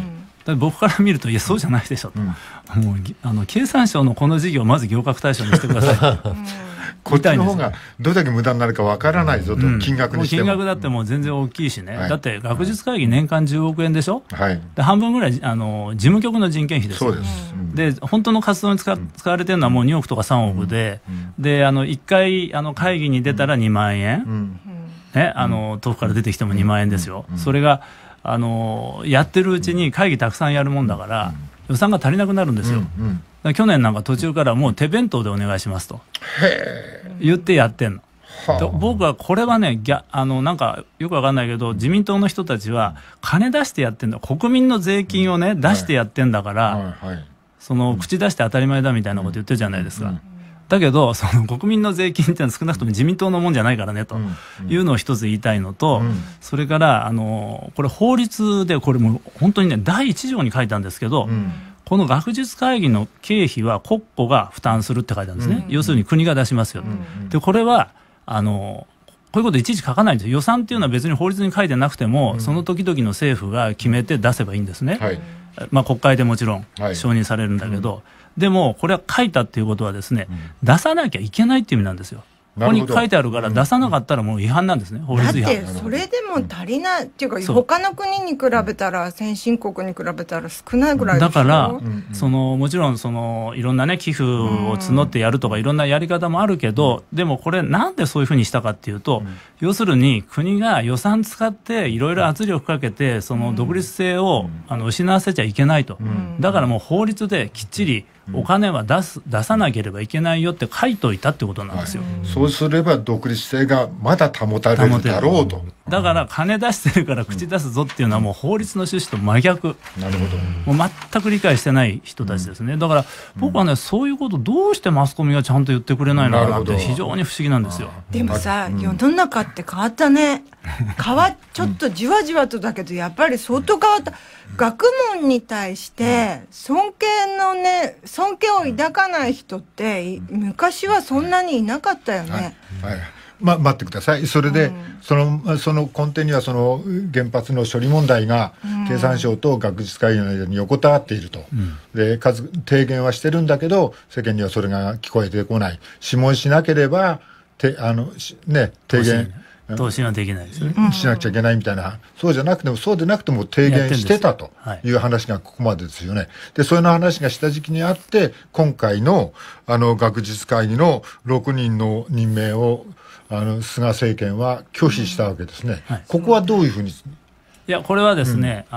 僕から見ると、いや、そうじゃないでしょと、もう経産省のこの事業をまず行革対象にしてくださいこっちの方がどれだけ無駄になるかわからないぞと、金額にしても。 金額だってもう全然大きいしね、だって学術会議年間10億円でしょ、で半分ぐらい事務局の人件費ですよ。 そうです、 で本当の活動に使われてるのはもう2億とか3億で、1回会議に出たら2万円、党府から出てきても2万円ですよ。それがやってるうちに会議たくさんやるもんだから、予算が足りなくなるんですよ。去年なんか途中からもう手弁当でお願いしますと言ってやってんの。僕はこれはね、なんかよくわかんないけど、自民党の人たちは金出してやってんだ、国民の税金をね出してやってんだから、口出して当たり前だみたいなこと言ってるじゃないですか。だけどその国民の税金っていうのは少なくとも自民党のもんじゃないからねというのを一つ言いたいのと、それからこれ法律で、これも本当にね第1条に書いたんですけど、この学術会議の経費は国庫が負担するって書いてあるんですね。要するに国が出しますよ。でこれはこういうこといちいち書かないんですよ。予算っていうのは別に法律に書いてなくても、その時々の政府が決めて出せばいいんですね。国会でもちろん承認されるんだけど、でもこれは書いたっていうことはですね、出さなきゃいけないっていう意味なんですよ。ここに書いてあるから出さなかったらもう違反なんですね、法律違反。 だってそれでも足りないっていうか、他の国に比べたら、先進国に比べたら少ないぐらいでしょ。 だからもちろんいろんなね寄付を募ってやるとかいろんなやり方もあるけど、でもこれなんでそういうふうにしたかっていうと、要するに国が予算使っていろいろ圧力かけてその独立性を失わせちゃいけないと。だからもう法律できっちりお金は出さなければいけないよって書いといたってことなんですよ。 そうすれば独立性がまだ保たれるだろうと。 だから金出してるから口出すぞっていうのはもう法律の趣旨と真逆。 なるほど。 もう全く理解してない人たちですね。だから僕はね、そういうことどうしてマスコミがちゃんと言ってくれないのかなって非常に不思議なんですよ。 でもさ、世の中って変わったね。ちょっとじわじわとだけどやっぱり相当変わった。学問に対して尊敬を抱かない人って昔はそんなにいなかったよね。 待ってください。それで、その根底にはその原発の処理問題が経産省と学術会議の間に横たわっていると、で提言はしてるんだけど世間にはそれが聞こえてこない。諮問しなければ提言答申はできないですね。 しなくちゃいけないみたいな、そうじゃなくてもそうでなくても提言してたという話がここまでですよね。でそういう話が下敷きにあって今回の学術会議の6人の任命を菅政権は拒否したわけですね。ここはどういうふうに？いやこれはですね、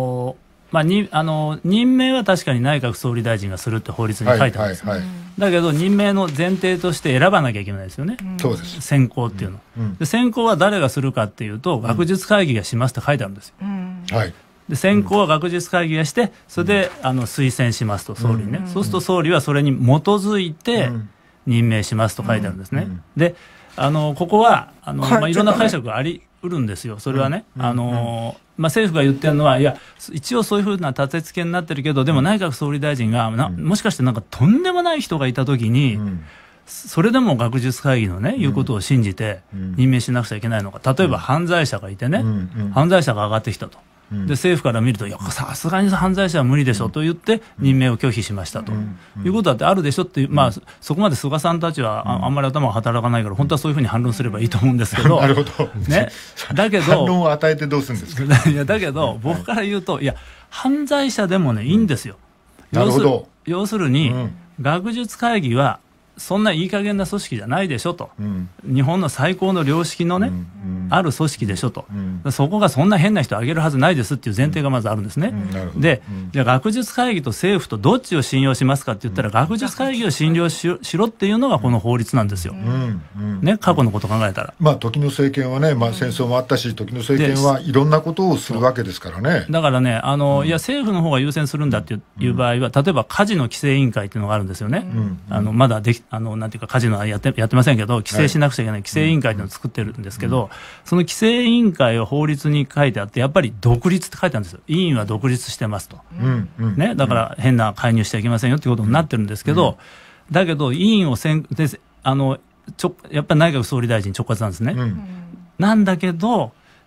任命は確かに内閣総理大臣がするって法律に書いてあるんです。だけど任命の前提として選ばなきゃいけないですよね。 そうです。 選考っていうの。で選考は誰がするかっていうと、学術会議がしますって書いてあるんですよ。で選考は学術会議がして、それで推薦しますと総理にね。そうすると総理はそれに基づいて任命しますと書いてあるんですね。でここはいろんな解釈がありうるんですよ。それはね、政府が言ってるのは、いや一応そういうふうな立て付けになってるけど、でも内閣総理大臣がもしかしてなんかとんでもない人がいたときに、それでも学術会議のね言うことを信じて任命しなくちゃいけないのか。例えば犯罪者がいてね、犯罪者が上がってきたと。で政府から見ると、いやさすがに犯罪者は無理でしょと言って任命を拒否しましたということだってあるでしょっていう、そこまで菅さんたちはあんまり頭が働かないから本当はそういうふうに反論すればいいと思うんですけどなるほど、 ね、だけど反論を与えてどうするんですかいやだけど僕から言うと、いや犯罪者でもねいいんですよ。 なるほど。 要するに、学術会議はそんないい加減な組織じゃないでしょと、日本の最高の良識のね、ある組織でしょと、そこがそんな変な人を挙げるはずないですっていう前提がまずあるんですね。でじゃあ学術会議と政府とどっちを信用しますかって言ったら、学術会議を信用しろっていうのがこの法律なんですよ、ね、過去のことを考えたら。 時の政権はね、戦争もあったし、時の政権はいろんなことをするわけですからね。 だからねいや政府の方が優先するんだっていう場合は、例えばカジノ規制委員会っていうのがあるんですよね。まだなんていうかカジノはやってませんけど、規制しなくちゃいけない規制委員会っていうのを作ってるんですけど、その規制委員会を法律に書いてあって、やっぱり独立って書いてあるんですよ。委員は独立してますと、ね、だから変な介入しちゃいけませんよっていうことになってるんですけど、だけど委員をやっぱり内閣総理大臣直轄なんですね。なんだけど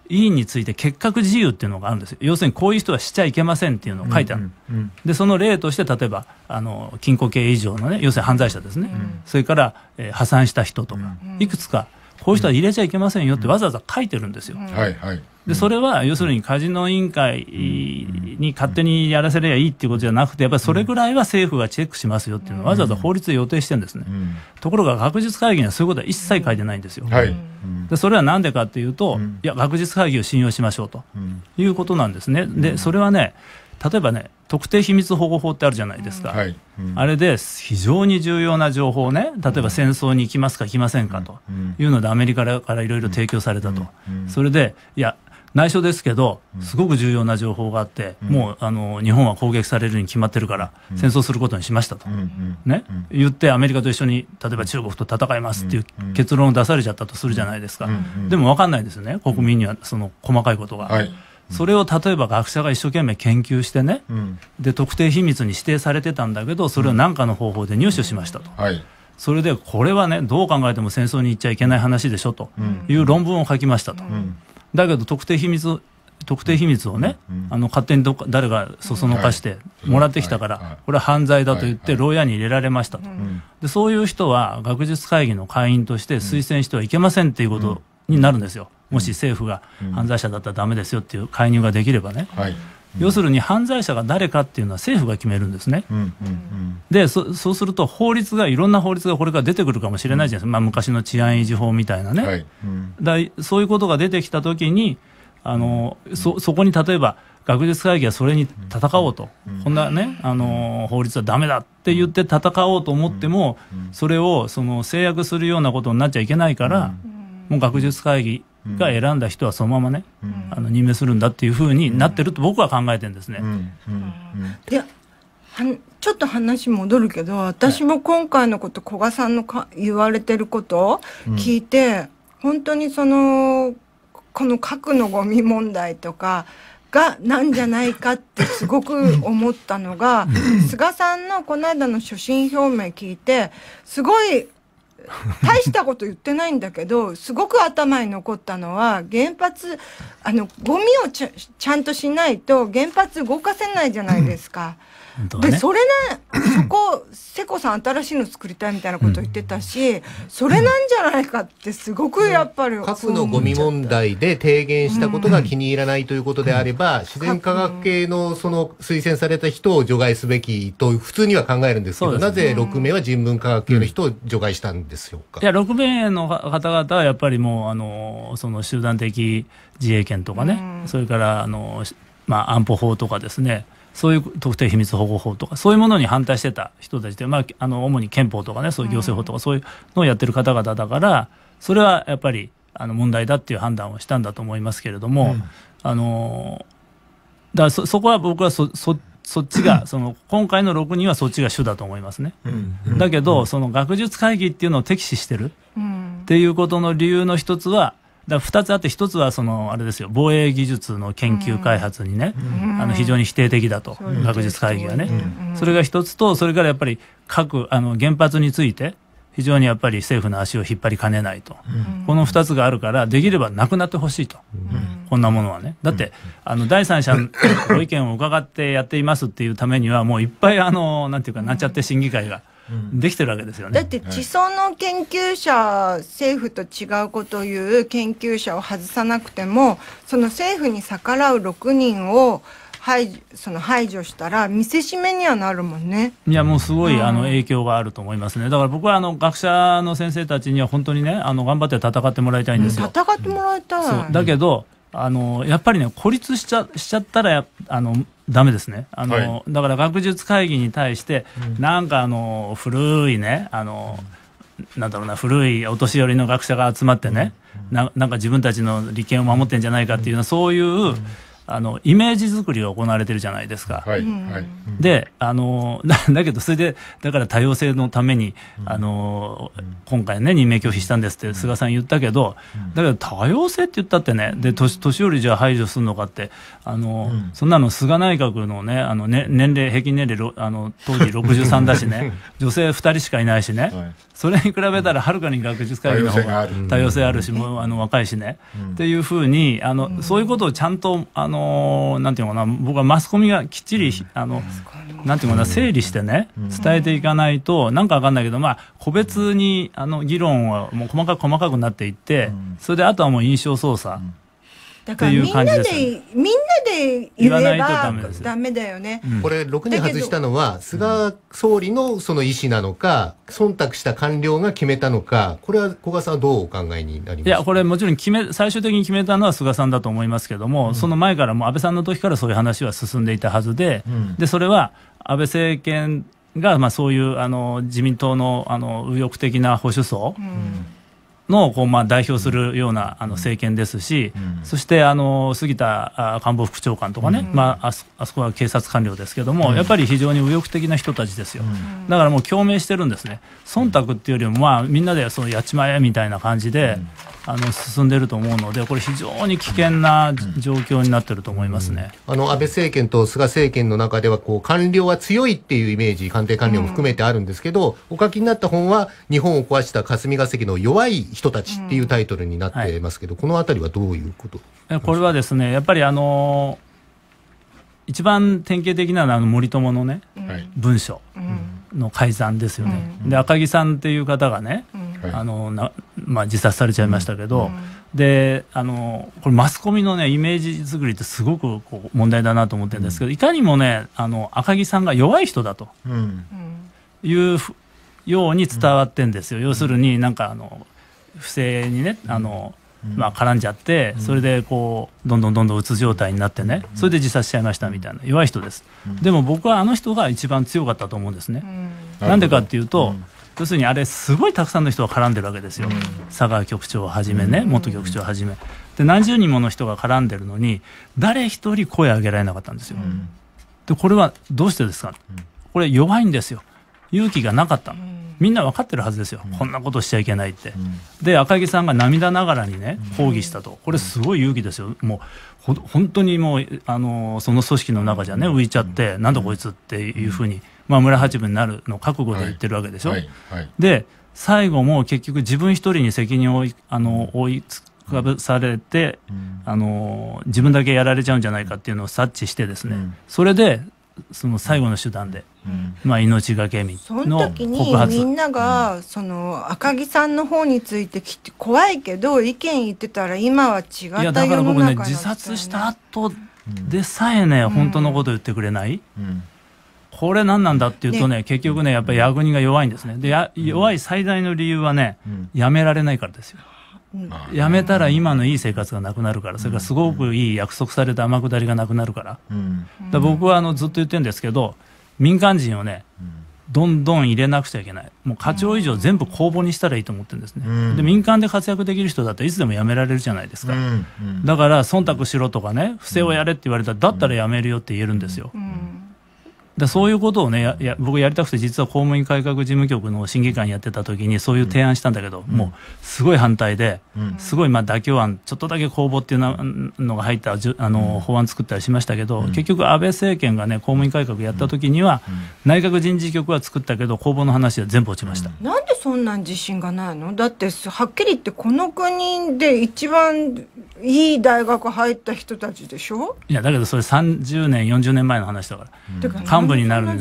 委員について結核自由っていうのがあるんですよ。要するにこういう人はしちゃいけませんっていうのを書いてある、でその例として例えば禁錮刑以上のね、要するに犯罪者ですね、それから、破産した人とか、いくつかこういう人は入れちゃいけませんよってわざわざ書いてるんですよ。でそれは要するにカジノ委員会に勝手にやらせればいいっていうことじゃなくて、やっぱりそれぐらいは政府がチェックしますよっていうのをわざわざ法律で予定してるんですね、ところが学術会議にはそういうことは一切書いてないんですよ、でそれは何でかっていうと、いや学術会議を信用しましょうということなんですね。でそれはね、例えばね、特定秘密保護法ってあるじゃないですか、あれで非常に重要な情報をね、例えば戦争に行きますか行きませんかというのでアメリカからいろいろ提供されたと、それでいや内緒ですけどすごく重要な情報があって、もう日本は攻撃されるに決まってるから戦争することにしましたと、ね、言ってアメリカと一緒に例えば中国と戦いますっていう結論を出されちゃったとするじゃないですか、でも分かんないですよね、国民にはその細かいことが、それを例えば学者が一生懸命研究してね、で特定秘密に指定されてたんだけど、それを何かの方法で入手しましたと、それでこれはね、どう考えても戦争に行っちゃいけない話でしょという論文を書きましたと、だけど特定秘密をね、勝手に誰がそそのかしてもらってきたから、これは犯罪だと言って牢屋に入れられましたと、でそういう人は学術会議の会員として推薦してはいけませんっていうことになるんですよ。もし政府が犯罪者だったらダメですよっていう介入ができればね、要するに犯罪者が誰かっていうのは政府が決めるんですね、でそうするといろんな法律がこれから出てくるかもしれないじゃないですか、昔の治安維持法みたいなね、そういうことが出てきたときにそこに例えば学術会議はそれに戦おうと、こんなね法律はダメだって言って戦おうと思っても、それを制約するようなことになっちゃいけないから、もう学術会議が選んだ人はそのままね、任命するんだっていうふうになってると僕は考えてるんですね。 でちょっと話戻るけど、私も今回のこと古賀さんの言われてることを聞いて、本当にこの核のゴミ問題とかがなんじゃないかってすごく思ったのが菅さんのこの間の所信表明聞いて、すごい大したこと言ってないんだけどすごく頭に残ったのは、原発ゴミをちゃんとしないと原発動かせないじゃないですか、でそれそこ瀬古さん新しいの作りたいみたいなこと言ってたし、それなんじゃないかってすごくやっぱり核のゴミ問題で提言したことが気に入らないということであれば、自然科学系の推薦された人を除外すべきと普通には考えるんですけど、なぜ6名は人文科学系の人を除外したんでしょうか。 いや6名の方々はやっぱりもうその集団的自衛権とかね、それから安保法とかですね、そういう特定秘密保護法とかそういうものに反対してた人たちで、主に憲法とかね、そういう行政法とかそういうのをやってる方々だから、それはやっぱり問題だっていう判断をしたんだと思いますけれども、だからそこは僕はそっちが今回の6人はそっちが主だと思いますね、だけどその学術会議っていうのを敵視してるっていうことの理由の一つは、2つあって、1つはあれですよ、防衛技術の研究開発にね、非常に否定的だと、学術会議はね、それが一つと、それからやっぱり原発について非常にやっぱり政府の足を引っ張りかねないと、この2つがあるからできればなくなってほしいと、こんなものはね。だって第三者のご意見を伺ってやっていますっていうためにはもういっぱいなんていうかなっちゃって審議会ができてるわけですよね。 だって地層の研究者、政府と違うことを言う研究者を外さなくても、その政府に逆らう6人を排除したら見せしめにはなるもんね。 いやもうすごい影響があると思いますね。だから僕は学者の先生たちには本当にね頑張って戦ってもらいたいんですよ。 戦ってもらいたい。 そうだけどやっぱりね孤立しちゃったらダメですね。だから学術会議に対して、なんか古いねなんだろうな、古いお年寄りの学者が集まってね、なんか自分たちの利権を守ってんじゃないかっていうのは、そういうイメージ作りが行われてるじゃないですか。 はいはい。 でだけどそれでだから多様性のために今回ね任命拒否したんですって菅さん言ったけど、だけど多様性って言ったってね、で年寄りじゃあ排除するのかってそんなの菅内閣のね年齢平均年齢当時63だしね女性2人しかいないしね、それに比べたらはるかに学術会議の方が多様性あるし、もう若いしね、っていうふうにそういうことをちゃんとなんていうのかな、僕はマスコミがきっちりなんていうのかな、整理してね伝えていかないと、なんかわかんないけど、個別に議論はもう細かくなっていって、それであとはもう印象操作っていう感じですよね。 みんなで言えばダメだよね。 これ6人外したのは菅総理のその意思なのか、忖度した官僚が決めたのか、これは古賀さんはどうお考えになりますか？ いや、これもちろん最終的に決めたのは菅さんだと思いますけども、その前からも安倍さんの時からそういう話は進んでいたはずで、でそれは安倍政権がそういう自民党の右翼的な保守層の代表するような政権ですし、そして杉田官房副長官とかね、あそこは警察官僚ですけども、やっぱり非常に右翼的な人たちですよ。だからもう共鳴してるんですね。忖度っていうよりもみんなでやっちまえみたいな感じで進んでると思うので、これ非常に危険な状況になってると思いますね。 安倍政権と菅政権の中では官僚は強いっていうイメージ、官邸官僚も含めてあるんですけど、お書きになった本は日本を壊した霞が関の弱い人たちっていうタイトルになってますけど、このあたりはどういうこと？ これはですね、やっぱり一番典型的なのは森友のね、文書の改ざんですよね。で赤木さんっていう方がね、自殺されちゃいましたけど、でこれマスコミのねイメージ作りってすごく問題だなと思ってるんですけど、いかにもね赤木さんが弱い人だというように伝わってんですよ。要するになんか不正にね絡んじゃって、それでどんどんうつ状態になってね、それで自殺しちゃいましたみたいな弱い人です。でも僕はあの人が一番強かったと思うんですね。なんでかっていうと、要するにあれすごいたくさんの人が絡んでるわけですよ。佐川局長をはじめね、元局長をはじめで何十人もの人が絡んでるのに誰一人声を上げられなかったんですよ。でこれはどうしてですか？これ弱いんですよ。勇気がなかったの。みんな分かってるはずですよ、こんなことしちゃいけないって。で赤木さんが涙ながらにね抗議したと、これすごい勇気ですよ。もう本当にもうその組織の中じゃね浮いちゃって、なんだこいつっていうふうに、村八分になるの覚悟で言ってるわけでしょ。で最後も結局自分一人に責任を追いつかぶされて、自分だけやられちゃうんじゃないかっていうのを察知してですね、それでその最後の手段で、命がけみの告発。その時にみんながその赤木さんの方について怖いけど意見言ってたら今は違った世の中になってるよね。いやだから僕ね、 自殺した後でさえね、本当のこと言ってくれない、これ何なんだっていうとね、結局ねやっぱり役人が弱いんですね。で弱い最大の理由はね、やめられないからですよ。やめたら今のいい生活がなくなるから、それからすごくいい約束された天下りがなくなるから。だ僕はずっと言ってるんですけど、民間人をねどんどん入れなくちゃいけない。もう課長以上全部公募にしたらいいと思ってるんですね。で民間で活躍できる人だったらいつでも辞められるじゃないですか。だから忖度しろとかね、不正をやれって言われたら、だったら辞めるよって言えるんですよ。でそういうことをね僕やりたくて、実は公務員改革事務局の審議会やってた時にそういう提案したんだけど、もうすごい反対で、すごい妥協案、ちょっとだけ公募っていうのが入った法案作ったりしましたけど、結局安倍政権がね公務員改革やった時には、内閣人事局は作ったけど公募の話は全部落ちました。 なんでそんな自信がないの？だってはっきり言ってこの国で一番いい大学入った人たちでしょ。 いやだけどそれ30年40年前の話だから、幹部になるのに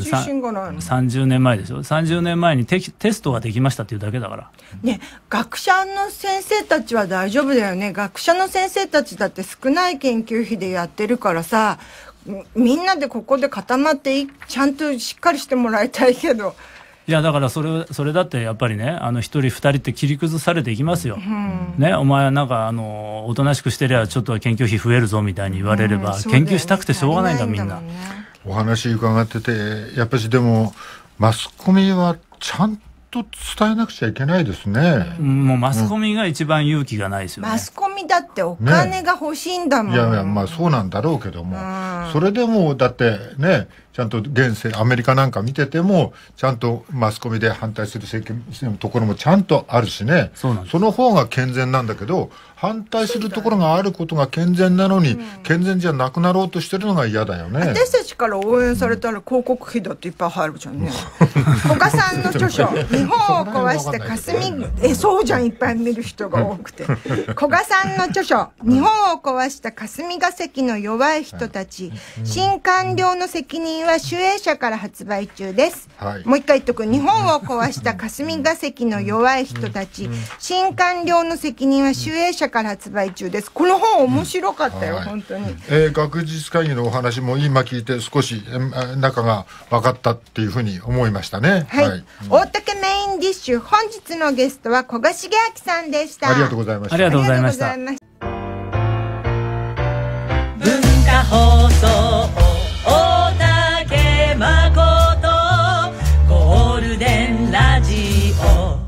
30年前でしょ。30年前にテストができましたっていうだけだからね。学者の先生たちは大丈夫だよね。学者の先生たちだって少ない研究費でやってるからさ、みんなでここで固まってちゃんとしっかりしてもらいたいけど。 いやだからそれだってやっぱりね、1人2人って切り崩されていきますよ、ね。お前なんかおとなしくしてりゃちょっとは研究費増えるぞみたいに言われれば、研究したくてしょうがないんだみんな。 お話伺っててやっぱりでもマスコミはちゃんとと伝えなくちゃいけないですね。 もうマスコミが一番勇気がないですよね。 マスコミだってお金が欲しいんだもん。 いやいや、まあそうなんだろうけども、それでもだってね、ちゃんと現世アメリカなんか見ててもちゃんとマスコミで反対する政権のところもちゃんとあるしね、その方が健全なんだけど、反対するところがあることが健全なのに、健全じゃなくなろうとしてるのが嫌だよね。 私たちから応援されたら広告費だっていっぱい入るじゃんね。古賀さんの著書「日本を壊した霞」そうじゃん、いっぱい見る人が多くて。古賀さんの著書「日本を壊した霞が関の弱い人たち、新官僚の責任は集英社」から発売中です、もう一回言っとく。日本を壊した霞が関の弱い人たち、新官僚の責任は集英社から発売中です。この本面白かったよ、本当に。 学術会議のお話も今聞いて少し中が分かったっていうふうに思いましたね。 はい、大竹メインディッシュ、本日のゲストは古賀茂明さんでした。 ありがとうございました。 ありがとうございました。 文化放送大竹誠ゴールデンラジオ。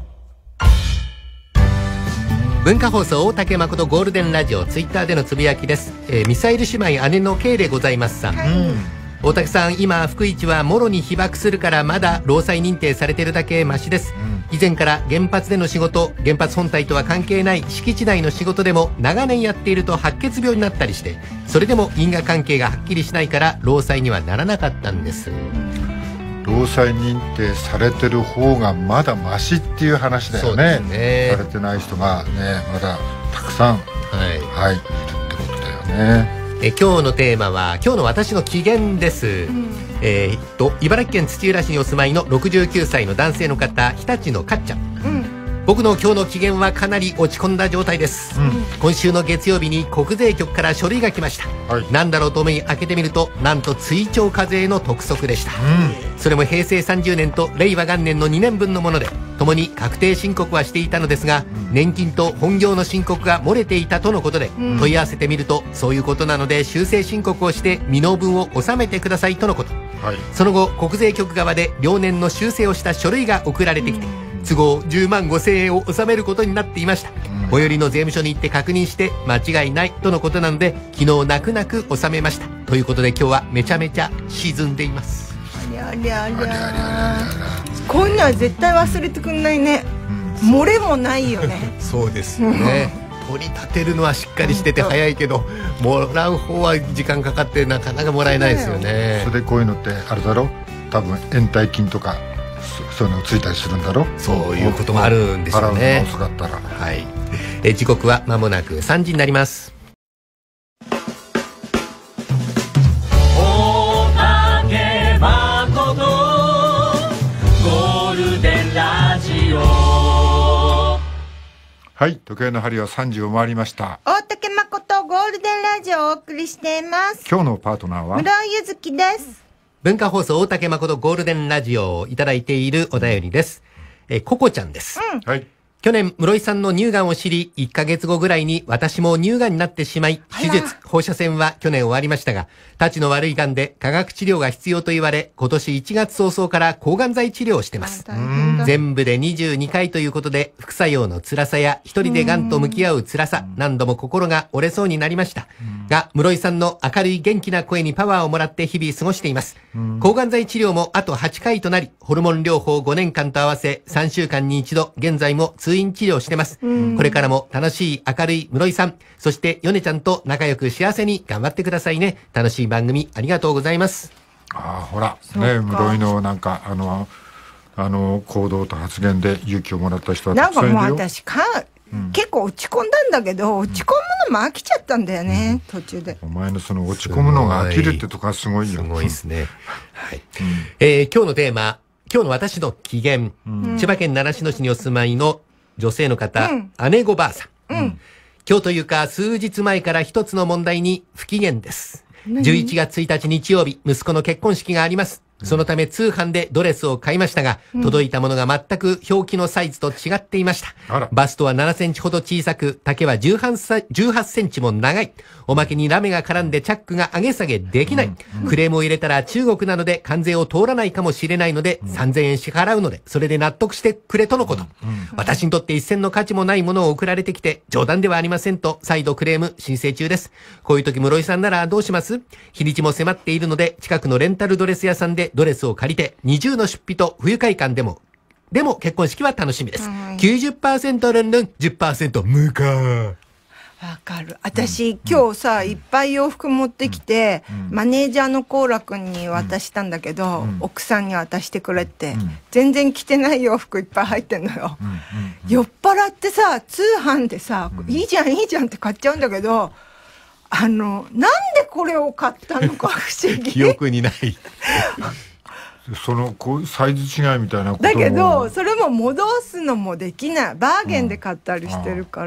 文化放送大竹誠ゴールデンラジオ、ツイッターでのつぶやきです。ミサイル姉妹姉の K でございますさん、大竹さん、今福市はもろに被爆するからまだ労災認定されてるだけマシです、以前から原発での仕事、原発本体とは関係ない敷地内の仕事でも長年やっていると白血病になったりして、それでも因果関係がはっきりしないから労災にはならなかったんです。 労災認定されてる方がまだマシっていう話だよね。されてない人がねまだたくさん、いるってことだよね。 今日のテーマは今日の私の機嫌です、茨城県土浦市にお住まいの69歳の男性の方、日立のかっちゃん、僕の今日の機嫌はかなり落ち込んだ状態です、今週の月曜日に国税局から書類が来ました、なんだろうと思い開けてみると、なんと追徴課税の督促でした、それも平成30年と令和元年の2年分のもので、共に確定申告はしていたのですが、年金と本業の申告が漏れていたとのことで、問い合わせてみるとそういうことなので修正申告をして未納分を納めてくださいとのこと、その後国税局側で両年の修正をした書類が送られてきて、都合10万5千円を納めることになっていました、最寄りの税務署に行って確認して間違いないとのことなので、昨日泣く泣く納めましたということで、今日はめちゃめちゃ沈んでいます。 ありゃりゃりゃ、こんなは絶対忘れてくんないね、漏れもないよね。 そうですよね、取り立てるのはしっかりしてて早いけど、もらう方は時間かかってなかなかもらえないですよね。 それでこういうのってあれだろ、多分延滞金とかそういうのついたりするんだろ。 そういうこともあるんでしょうね。 払うの遅かったら。 時刻は間もなく3時になります。 大竹誠ゴールデンラジオ。 はい、時計の針は3時を回りました。 大竹誠ゴールデンラジオをお送りしています。 今日のパートナーは室井ゆずきです。 文化放送大竹誠ゴールデンラジオをいただいているお便りです。ココちゃんです。去年、室井さんの乳がんを知り、1ヶ月後ぐらいに私も乳がんになってしまい、手術、放射線は去年終わりましたが、たちの悪いがんで化学治療が必要と言われ、今年1月早々から抗がん剤治療をしてます。全部で22回ということで、副作用の辛さや一人でがんと向き合う辛さ、何度も心が折れそうになりました。が、室井さんの明るい元気な声にパワーをもらって日々過ごしています。抗がん剤治療もあと8回となり、ホルモン療法5年間と合わせ3週間に一度、現在も通院治療してます。これからも楽しい明るい室井さん、そしてヨネちゃんと仲良く幸せに頑張ってくださいね。楽しい番組ありがとうございます。 ほらね、室井のなんか行動と発言で勇気をもらった人はたくさんいるよ。 なんかもう私結構落ち込んだんだけど、落ち込むのも飽きちゃったんだよね、途中で。 お前のその落ち込むのが飽きるってとこはすごいよ。 すごいですね。今日のテーマ、今日の私の機嫌、千葉県習志野市にお住まいの女性の方、姉御ばあさん。今日というか数日前から一つの問題に不機嫌です。11月1日日曜日、息子の結婚式があります。 そのため通販でドレスを買いましたが、届いたものが全く表記のサイズと違っていました。バストは7センチほど小さく、丈は18センチも長い。おまけにラメが絡んでチャックが上げ下げできない。クレームを入れたら中国なので関税を通らないかもしれないので、3000円支払うので、それで納得してくれとのこと。私にとって一銭の価値もないものを送られてきて、冗談ではありませんと再度クレーム申請中です。こういう時室井さんならどうします？日にちも迫っているので、近くのレンタルドレス屋さんでドレスを借りて、20の出費と不愉快感でも結婚式は楽しみです。90% ルンルン、10% 無価。 わかる。私、今日さ、いっぱい洋服持ってきて、マネージャーのコーラ君に渡したんだけど、奥さんに渡してくれって、全然着てない洋服いっぱい入ってんのよ。酔っ払ってさ、通販でさ、いいじゃんいいじゃんって買っちゃうんだけど、なんでこれを買ったのか不思議。 記憶にない。 サイズ違いみたいなこともだけど、それも戻すのもできない。バーゲンで買ったりしてるから。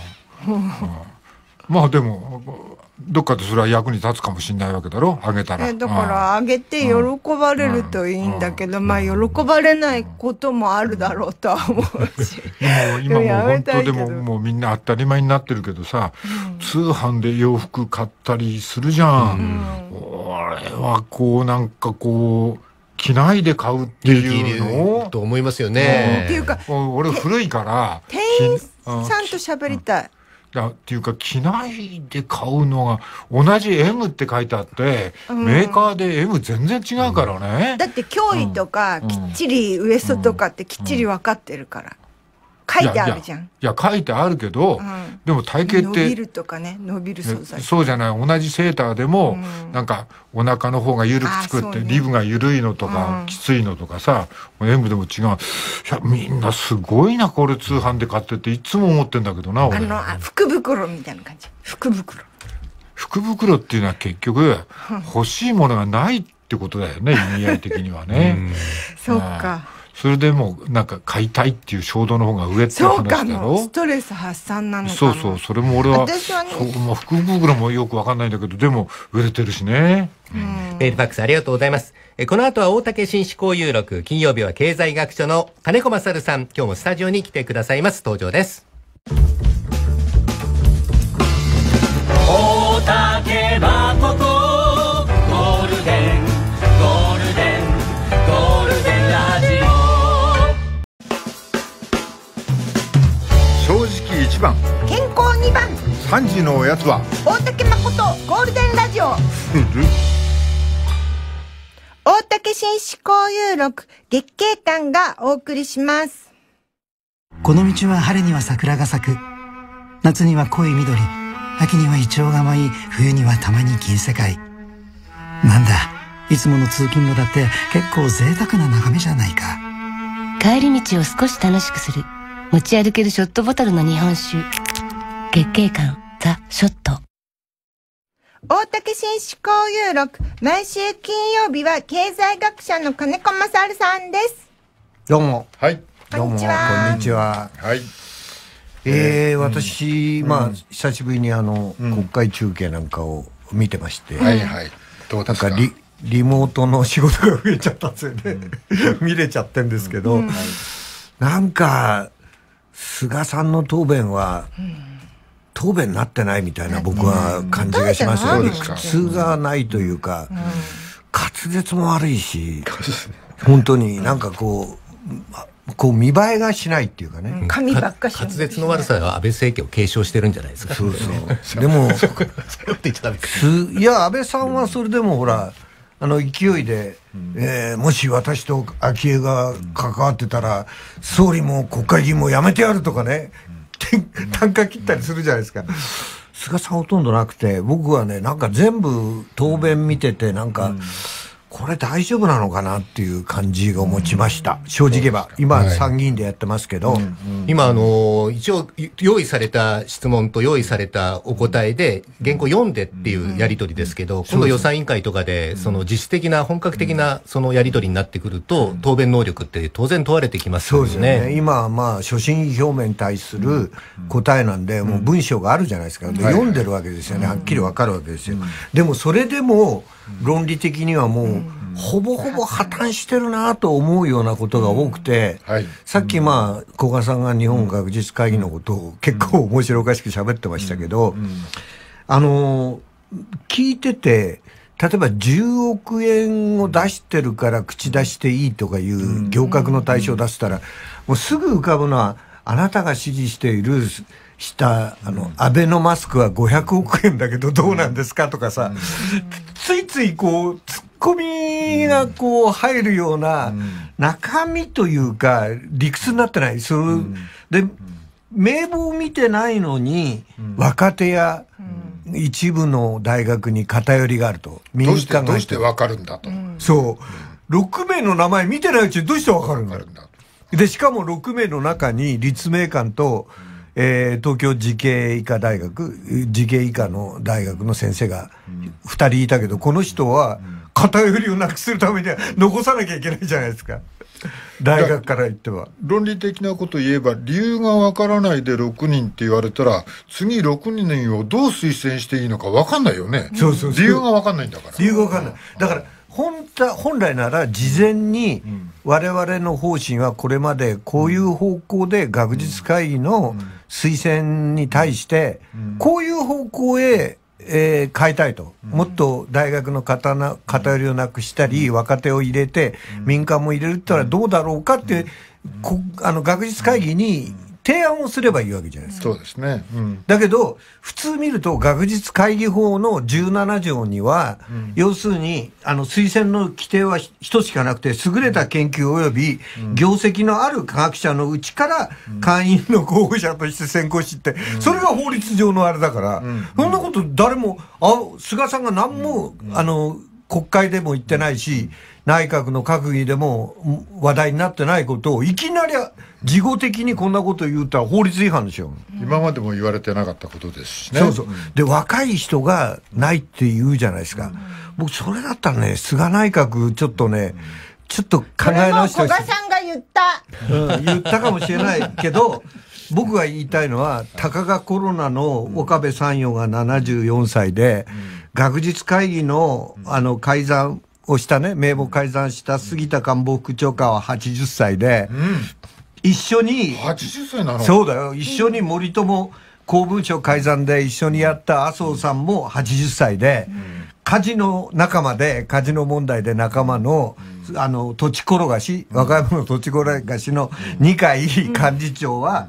まあでもどっかでそれは役に立つかもしれないわけだろ、あげたら。 だからあげて喜ばれるといいんだけど、まあ喜ばれないこともあるだろうとは思うし。 今もう本当でももうみんな当たり前になってるけどさ、通販で洋服買ったりするじゃん。俺はなんか着ないで買うっていうのと思いますよね。 っていうか俺古いから店員さんと喋りたい。 っていうか着ないで買うのが同じ M って書いてあって、メーカーで M 全然違うからね。 だって胸囲とかきっちりウエストとかってきっちり分かってるから。書いてあるじゃん。 いや書いてあるけど、でも体型って伸びるとかね、伸びる素材。 そうじゃない。同じセーターでも、なんかお腹の方が緩く作って、リブが緩いのとか、きついのとかさ、M でも違う。いやみんなすごいな、これ通販で買ってっていつも思ってんだけどな。俺福袋みたいな感じ。福袋っていうのは結局欲しいものがないってことだよね、意味合い的にはね。 そっか。 それでもなんか買いたいっていう衝動の方が上って話だろ。 そうかも。ストレス発散なのかな。 そうそう、それも俺は、福袋もよくわかんないんだけど、でも売れてるしね。 メールファックスありがとうございます。この後は大竹紳士交友録、金曜日は経済学者の金子勝さん、今日もスタジオに来てくださいます。登場です。 大竹誠ゴールデンラジオ。 正直1番、 健康2番、 3時のおやつは大竹誠ゴールデンラジオ。大竹紳士交友録月経館がお送りします。 この道は春には桜が咲く、夏には濃い緑、秋にはイチョウが舞い、冬にはたまに銀世界。なんだ、いつもの通勤路だって結構贅沢な眺めじゃないか。 帰り道を少し楽しくする、持ち歩けるショットボトルの日本酒、月経館ザ・ショット。 大竹紳士交友録、毎週金曜日は経済学者の金子勝さんです。 どうも。 はい。 どうも。こんにちは。 はい。 私、久しぶりに国会中継なんかを見てまして。 はいはい。どうですか。 なんかリモートの仕事が増えちゃったんですよね。見れちゃってんですけど、なんか、菅さんの答弁は、答弁になってないみたいな僕は感じがしますよね。普通がないというか、滑舌も悪いし、本当になんかこう見栄えがしないっていうかね。 髪ばっかし。 滑舌の悪さは安倍政権を継承してるんじゃないですか。 そうそう。でも、いや、安倍さんはそれでもほら、勢いで、もし私と昭恵が関わってたら、総理も国会議員も辞めてやるとかね、単価切ったりするじゃないですか。菅さんほとんどなくて、僕はね、なんか全部答弁見てて、なんか、これ大丈夫なのかなっていう感じを持ちました。正直言えば。今、参議院でやってますけど。 今、一応、用意された質問と用意されたお答えで、原稿読んでっていうやり取りですけど、今度予算委員会とかで、その自主的な、本格的な、そのやり取りになってくると、答弁能力って当然問われてきますよね。 そうですね。今は所信表明に対する答えなんで、もう文章があるじゃないですか。読んでるわけですよね。はっきりわかるわけですよ。でも、それでも、論理的にはもうほぼほぼ破綻してるなと思うようなことが多くて、さっき古賀さんが日本学術会議のことを結構面白おかしく喋ってましたけど、聞いてて、例えば10億円を出してるから口出していいとかいう行革の対象を出したら、もうすぐ浮かぶのは、あなたが支持しているアベノマスクは500億円だけどどうなんですかとかさ、ついついこうツッコミがこう入るような中身というか理屈になってない。で名簿を見てないのに若手や一部の大学に偏りがあると、 どうして分かるんだと、 そう6名の名前見てないうちにどうして分かるんだと。でしかも6名の中に立命館と東京慈恵医科の大学の先生が2人いたけど、この人は偏りをなくするためには残さなきゃいけないじゃないですか、大学から言っては。 論理的なこと言えば、理由がわからないで6人って言われたら、次6人をどう推薦していいのかわかんないよね。理由がわかんないんだから。 理由がわかんない。だから本来なら事前に我々の方針はこれまでこういう方向で学術会議の推薦に対してこういう方向へ変えたいと、もっと大学の偏りをなくしたり若手を入れて民間も入れるったらどうだろうかって学術会議に提案をすればいいわけじゃないですか。 そうですね。 だけど普通見ると学術会議法の17条には、要するに推薦の規定は一つしかなくて、優れた研究及び業績のある科学者のうちから会員の候補者として選考して、それが法律上のあれだから、そんなこと誰も菅さんが何も国会でも言ってないし、内閣の閣議でも話題になってないことをいきなり事後的にこんなこと言うたら法律違反でしょ。 今までも言われてなかったことですしね。 で若い人がないって言うじゃないですか。僕それだったらね、菅内閣ちょっと考え直してほしい。 古賀さんが言った、 言ったかもしれないけど僕が言いたいのは、たかがコロナの岡部三葉が74歳で、学術会議の改ざんをしたね、名簿改ざんした杉田官房副長官は80歳で、一緒に 80歳なの？ そうだよ、一緒に森友公文書改ざんで一緒にやった麻生さんも80歳で、カジノ仲間で、カジノ問題で仲間の土地転がし、和歌山の土地転がしの二階幹事長は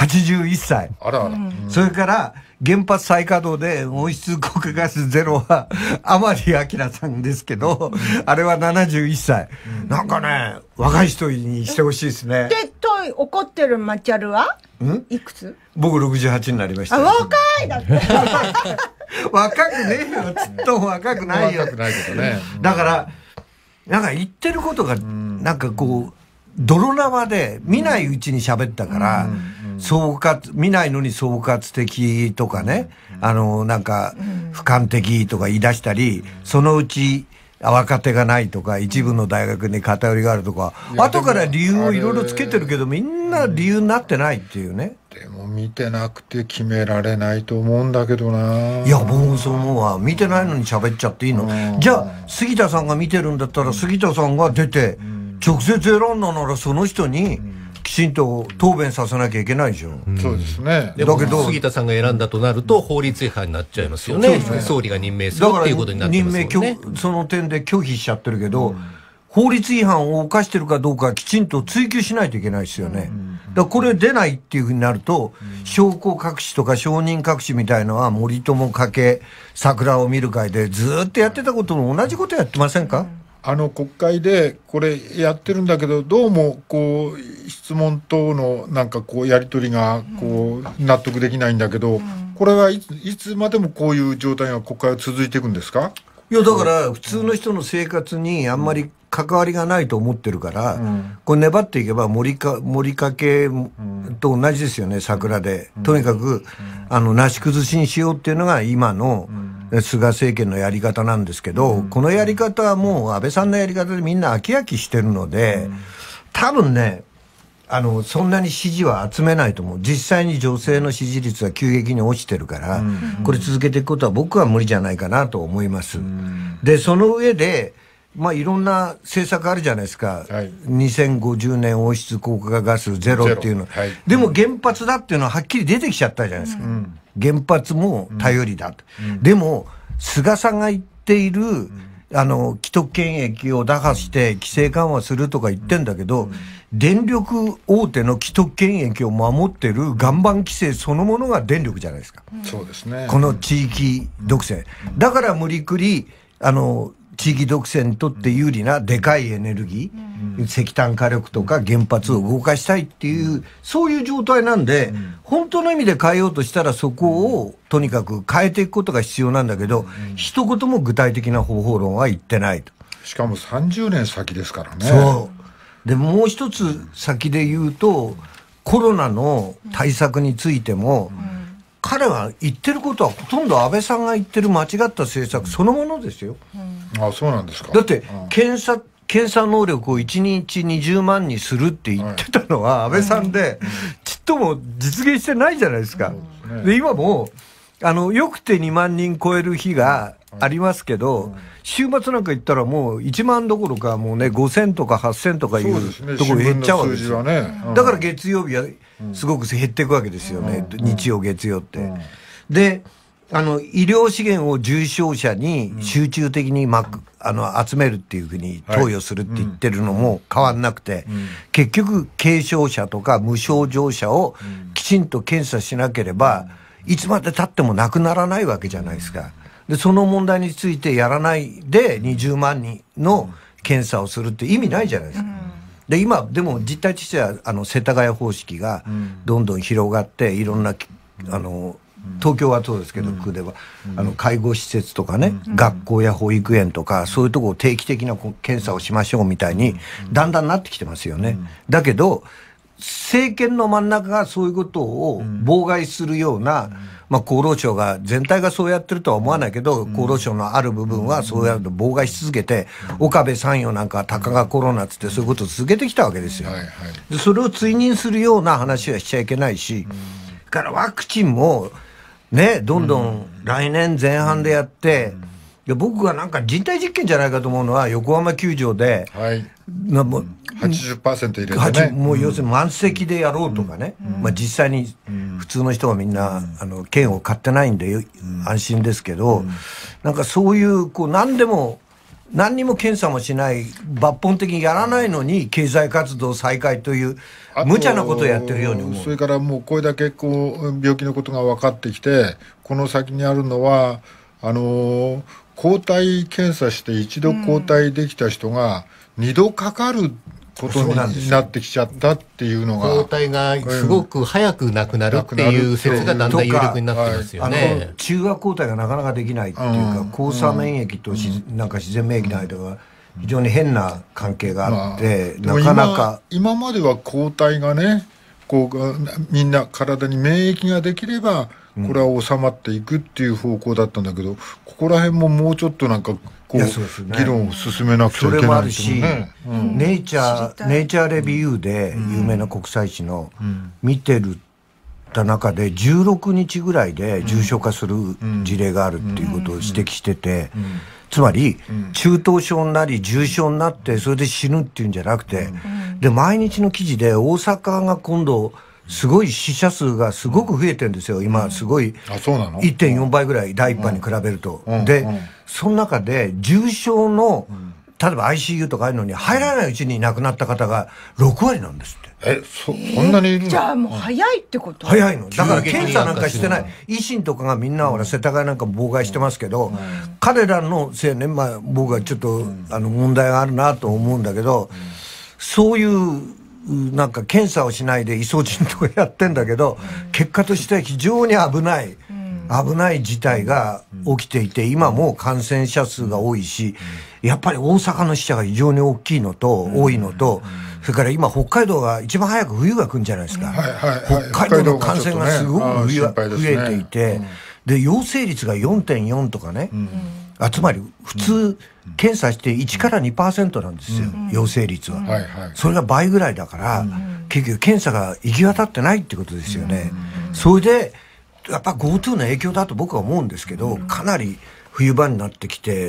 81歳。それから原発再稼働で温室効果ガスゼロは甘利明さんですけど、あれは71歳。なんかね、若い人にしてほしいですね。 で、怒ってるマチャルはいくつ？ 僕68になりました。 若いだって。 若くねえよ、ちっとも若くないよ。 若くないけどね。 だから、なんか言ってることが、なんかこう、泥縄で見ないうちに喋ったから、見ないのに総括的とかね、なんか、俯瞰的とか言い出したり、そのうち、若手がないとか、一部の大学に偏りがあるとか、後から理由をいろいろつけてるけど、みんな理由になってないっていうね。 でも見てなくて決められないと思うんだけどな。 いや、僕もそう思うわ。見てないのに喋っちゃっていいの？じゃあ、杉田さんが見てるんだったら、杉田さんが出て、直接選んだならその人に、きちんと答弁させなきゃいけないでしょ。 そうですね。 だけど杉田さんが選んだとなると法律違反になっちゃいますよね。総理が任命するっていうことになってますもんね。 その点で拒否しちゃってるけど、法律違反を犯してるかどうかきちんと追及しないといけないですよね。だからこれ出ないっていうふうになると、証拠隠しとか証人隠しみたいのは森友家系桜を見る会でずっとやってたことと同じことやってませんか？ 国会でこれやってるんだけど、どうもこう質問等のなんかこうやり取りがこう納得できないんだけど、これはいつまでもこういう状態が国会は続いていくんですか？ いや、だから普通の人の生活にあんまり関わりがないと思ってるから、これ粘っていけば森家系と同じですよね、桜で。とにかくなし崩しにしようっていうのが今の菅政権のやり方なんですけど、このやり方はもう安倍さんのやり方でみんな飽き飽きしてるので、多分ね、そんなに支持は集めないと思う。実際に女性の支持率は急激に落ちてるから、これ続けていくことは僕は無理じゃないかなと思います。で、その上で、 まあいろんな政策あるじゃないですか。2050年温室効果ガスゼロっていうの。でも原発だっていうのははっきり出てきちゃったじゃないですか。原発も頼りだと。でも、菅さんが言っている、既得権益を打破して規制緩和するとか言ってんだけど、電力大手の既得権益を守ってる岩盤規制そのものが電力じゃないですか。 そうですね。 この地域独占。だから無理くり、地域独占にとって有利なでかいエネルギー、石炭火力とか原発を動かしたいっていう、そういう状態なんで、本当の意味で変えようとしたらそこをとにかく変えていくことが必要なんだけど、一言も具体的な方法論は言ってないと。 しかも30年先ですからね。 そう。で、もう一つ先で言うと、コロナの対策についても、彼は言ってることはほとんど安倍さんが言ってる間違った政策そのものですよ。 あ、そうなんですか。 だって検査能力を1日20万にするって言ってたのは安倍さんで、ちっとも実現してないじゃないですか。で、今もよくて2万人超える日がありますけど、週末なんか行ったらもう1万どころかもうね、5000とか8000とかいうところ減っちゃうわけですよ。だから月曜日はすごく減っていくわけですよね。日曜月曜って。で、医療資源を重症者に集中的に集めるっていうふうに投与するって言ってるのも変わんなくて、結局軽症者とか無症状者をきちんと検査しなければ、いつまで経ってもなくならないわけじゃないですか。で、その問題についてやらないで20万人の検査をするって意味ないじゃないですか。で、今、でも実態としては、世田谷方式がどんどん広がって、いろんな、東京はそうですけど、区では、介護施設とかね、学校や保育園とか、そういうところを定期的な検査をしましょうみたいに、だんだんなってきてますよね。だけど、政権の真ん中がそういうことを妨害するような、まあ厚労省が全体がそうやってるとは思わないけど、厚労省のある部分はそうやると妨害し続けて、岡部参与なんかたかがコロナっつってそういうことを続けてきたわけですよ。で、それを追認するような話はしちゃいけないし、だからワクチンもね、どんどん来年前半でやって、僕がなんか人体実験じゃないかと思うのは、横浜球場で、 もう 80% 入れてね。 もう要するに満席でやろうとかね。まあ実際に普通の人はみんな、券を買ってないんで安心ですけど、なんかそういう、何にも検査もしない、抜本的にやらないのに経済活動再開という、無茶なことをやってるように思う。 それからもうこれだけ病気のことが分かってきて、この先にあるのは、抗体検査して一度抗体できた人が二度かかることになってきちゃったっていうのが、 抗体がすごく早くなくなるっていう説がだんだん有力になってますよね。 中和抗体がなかなかできないっていうか、交差免疫となんか自然免疫の間が非常に変な関係があって、なかなか今までは抗体がね、みんな体に免疫ができればこれは収まっていくっていう方向だったんだけど、ここら辺ももうちょっとなんか議論を進めなくちゃいけない。それもあるし、 ネイチャーレビューで有名な国際誌の見てるた中で16日ぐらいで重症化する事例があるっていうことを指摘してて、つまり中等症になり重症になってそれで死ぬっていうんじゃなくて、で毎日の記事で大阪が今度すごい死者数がすごく増えてるんですよ。今すごい 1.4 倍ぐらい第1波に比べると。でその中で重症の例えば ICU とかああいうのに入らないうちに亡くなった方が6割なんですって。 そんなにいるの？ じゃあもう早いってこと？ 早いの。だから検査なんかしてない。維新とかがみんな世田谷なんか妨害してますけど、彼らのせいね、まあ僕はちょっと問題があるなと思うんだけど、そういうなんか検査をしないで移送人とかやってんだけど、結果としては非常に危ない事態が起きていて、今も感染者数が多いし、やっぱり大阪の死者が非常に大きいのと、多いのと、それから今北海道が一番早く冬が来るんじゃないですか。北海道の感染がすごく増えていて、で、陽性率が 4.4 とかね、つまり普通検査して1から 2% なんですよ、陽性率は。それが倍ぐらいだから、結局検査が行き渡ってないってことですよね。それでやっぱ GoTo の影響だと僕は思うんですけど、かなり冬場になってきて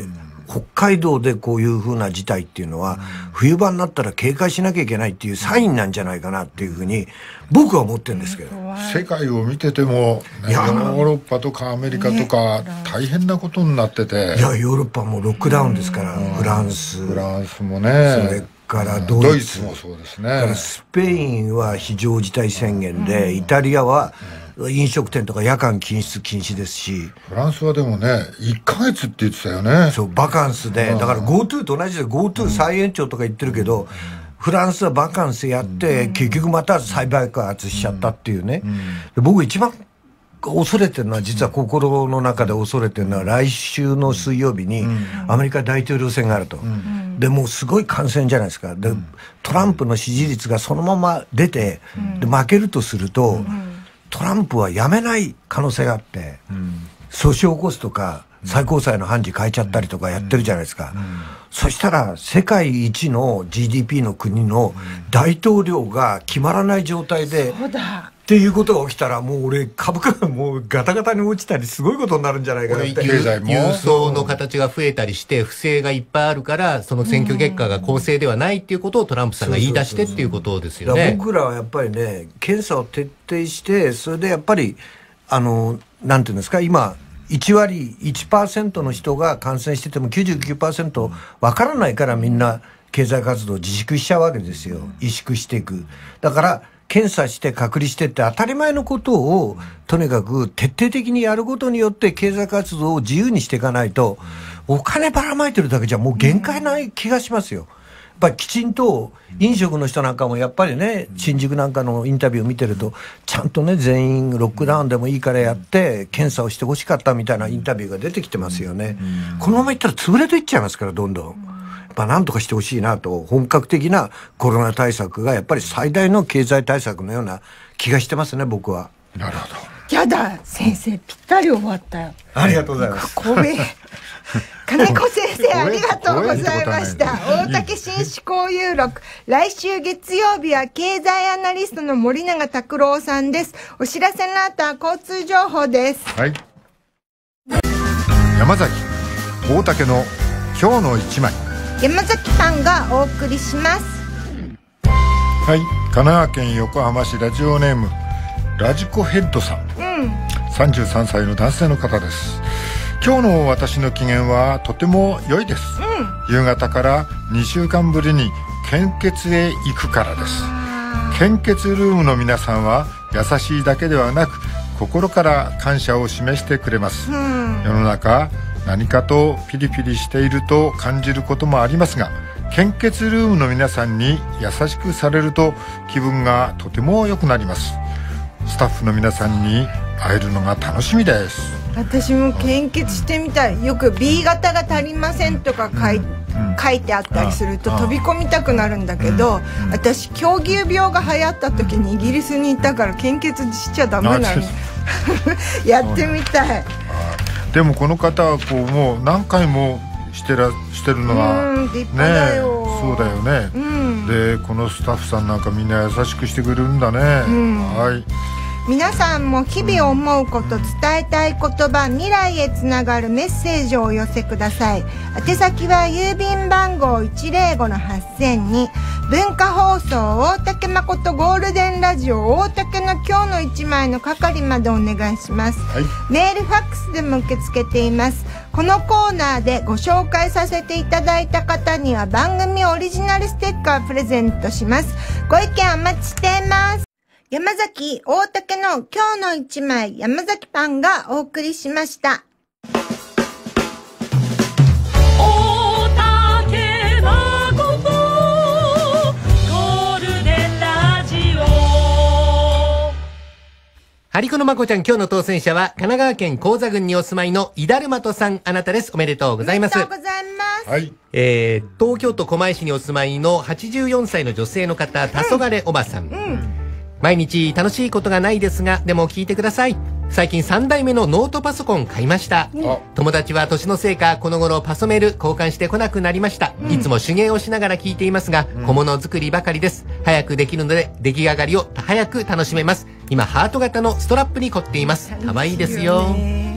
北海道でこういう風な事態っていうのは、冬場になったら警戒しなきゃいけないっていうサインなんじゃないかなっていうふうに僕は思ってるんですけど。 世界を見てても、ね、ヨーロッパとかアメリカとか大変なことになってて、 いやヨーロッパもロックダウンですから、フランスもね、 それからドイツもそうですね。 スペインは非常事態宣言で、イタリアは飲食店とか夜間禁止ですし、 フランスはでもね1ヶ月って言ってたよね。 そうバカンスで、だから GoTo と同じで GoTo 再延長とか言ってるけど、フランスはバカンスやって、結局また再爆発しちゃったっていうね。僕一番恐れてるのは、実は心の中で恐れてるのは、来週の水曜日にアメリカ大統領選があると。でもうすごい感染じゃないですか。でトランプの支持率がそのまま出て、で負けるとすると、トランプは辞めない可能性があって、訴訟を起こすとか、最高裁の判事変えちゃったりとかやってるじゃないですか。そしたら世界一の GDP の国の大統領が決まらない状態で、っていうことが起きたら、もう俺株価がもうガタガタに落ちたりすごいことになるんじゃないかなって。 郵送の形が増えたりして不正がいっぱいあるから、その選挙結果が公正ではないっていうことをトランプさんが言い出してっていうことですよね。 僕らはやっぱりね、検査を徹底して、それでやっぱりなんていうんですか、今1割 1% の人が感染してても 99% わからないから、みんな経済活動を自粛しちゃうわけですよ。萎縮していく。だから検査して隔離してって当たり前のことをとにかく徹底的にやることによって経済活動を自由にしていかないと、お金ばらまいてるだけじゃもう限界ない気がしますよ。やっぱりきちんと飲食の人なんかもやっぱりね、新宿なんかのインタビューを見てると、ちゃんとね全員ロックダウンでもいいからやって検査をしてほしかったみたいなインタビューが出てきてますよね。このままいったら潰れていっちゃいますから、どんどん。なんとかしてほしいなと。本格的なコロナ対策がやっぱり最大の経済対策のような気がしてますね、僕は。 なるほど。 やだ、先生ぴったり終わったよ。 ありがとうございます。 光栄。金子先生ありがとうございました。大竹新思考有録。来週月曜日は経済アナリストの森永卓郎さんです。お知らせの後は交通情報です。 はい。山崎大竹の今日の一枚。 山崎パンがお送りします。 はい、神奈川県横浜市ラジオネームラジコヘッドさん、33歳の男性の方です。今日の私の機嫌はとても良いです、夕方から2週間ぶりに献血へ行くからです。献血ルームの皆さんは優しいだけではなく心から感謝を示してくれます、世の中何かとピリピリしていると感じることもありますが、献血ルームの皆さんに優しくされると気分がとても良くなります。スタッフの皆さんに会えるのが楽しみです。 私も献血してみたい。よく B 型が足りませんとか書いてあったりすると飛び込みたくなるんだけど、私狂牛病が流行った時にイギリスにいたから献血しちゃダメなのやってみたい。 でもこの方はこうもう何回もしてるのが立派だよ、 そうだよね、でこのスタッフさんなんかみんな優しくしてくれるんだね、はい。 皆さんも日々思うこと、伝えたい言葉、未来へつながるメッセージをお寄せください。宛先は郵便番号 105-8000 に文化放送大竹誠ゴールデンラジオ大竹の今日の一枚の係までお願いします、メールファックスでも受け付けています。このコーナーでご紹介させていただいた方には番組オリジナルステッカープレゼントします。ご意見お待ちしています。山崎大竹の今日の一枚、山崎パンがお送りしました。 大竹誠ゴールデンラジオ。 ハリコのまこちゃん、今日の当選者は神奈川県高座郡にお住まいのイダルマトさん、あなたです。おめでとうございます。 おめでとうございます。 はい。 東京都狛江市にお住まいの84歳の女性の方、黄昏おばさん。毎日楽しいことがないですが、でも聞いてください。最近3台目のノートパソコン買いました。友達は年のせいかこの頃パソメル交換してこなくなりました。いつも手芸をしながら聞いていますが、小物作りばかりです。早くできるので出来上がりを早く楽しめます。今ハート型のストラップに凝っています。可愛いですよ。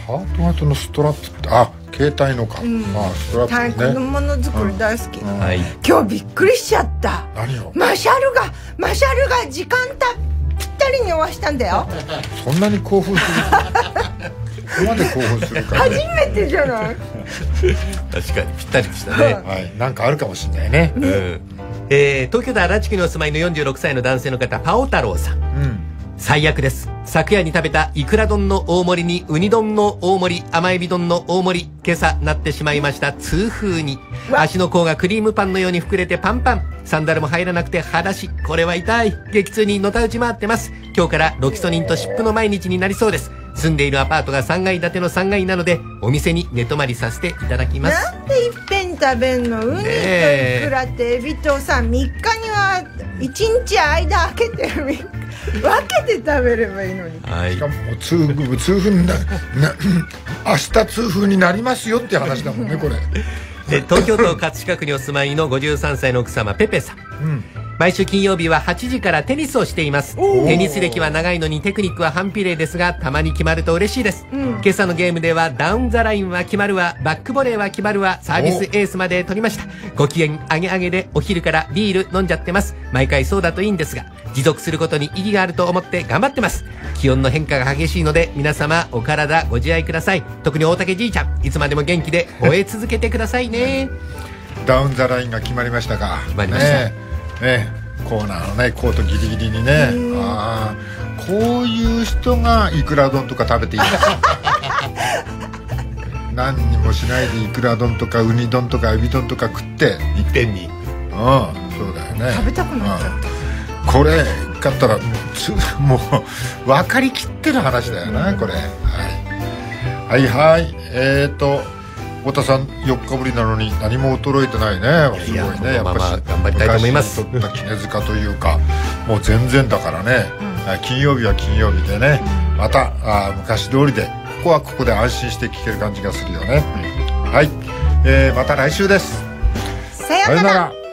ハート型のストラップって、携帯のか、ストラップね。 子供の作り大好き、 はい、 今日びっくりしちゃった。 何を？ マシャルが時間ぴったりに終わしたんだよ。 そんなに興奮するここまで興奮するか、 初めてじゃない確かにぴったりでしたね、 はい、なんかあるかもしれないね、 東京都足立区にお住まいの46歳の男性の方、パオ太郎さん、最悪です。昨夜に食べたイクラ丼の大盛りにウニ丼の大盛り、甘エビ丼の大盛り、今朝なってしまいました。痛風に足の甲がクリームパンのように膨れてパンパン、サンダルも入らなくて裸足、これは痛い。激痛にのたうち回ってます。今日からロキソニンと湿布の毎日になりそうです。住んでいるアパートが3階建ての3階なので、お店に寝泊まりさせていただきます。 なんでいっぺん食べんの？ウニとイクラってエビとさ、3日には1日間空けて分けて食べればいいのに、 しかも痛風に明日痛風になりますよって話だもんねこれ。 東京都葛飾区にお住まいの53歳の奥様ペペさん、毎週金曜日は8時からテニスをしています。テニス歴は長いのにテクニックは反比例ですが、たまに決まると嬉しいです。今朝のゲームではダウンザラインは決まるわ、バックボレーは決まるわ、サービスエースまで取りました。ご機嫌上げ上げでお昼からビール飲んじゃってます。毎回そうだといいんですが、持続することに意義があると思って頑張ってます。気温の変化が激しいので皆様お体ご自愛ください。特に大竹じいちゃん、いつまでも元気で吠え続けてくださいね。 ダウンザラインが決まりましたか。 決まりました。 コーナーのね、コートギリギリにね、こういう人がイクラ丼とか食べていいんですよ何にもしないでイクラ丼とかウニ丼とかエビ丼とか食っていっぺんに、 そうだよね。 食べたくなっちゃった。 これ買ったらもう分かりきってる話だよなこれ。はい太田さん4日ぶりなのに何も衰えてないね。すごいね。やっぱり頑張りたいと思います。 昔にとった絹塚というかもう全然だからね、金曜日は金曜日でね、また昔通りでここはここで安心して聴ける感じがするよね。はい、また来週です。 さようなら。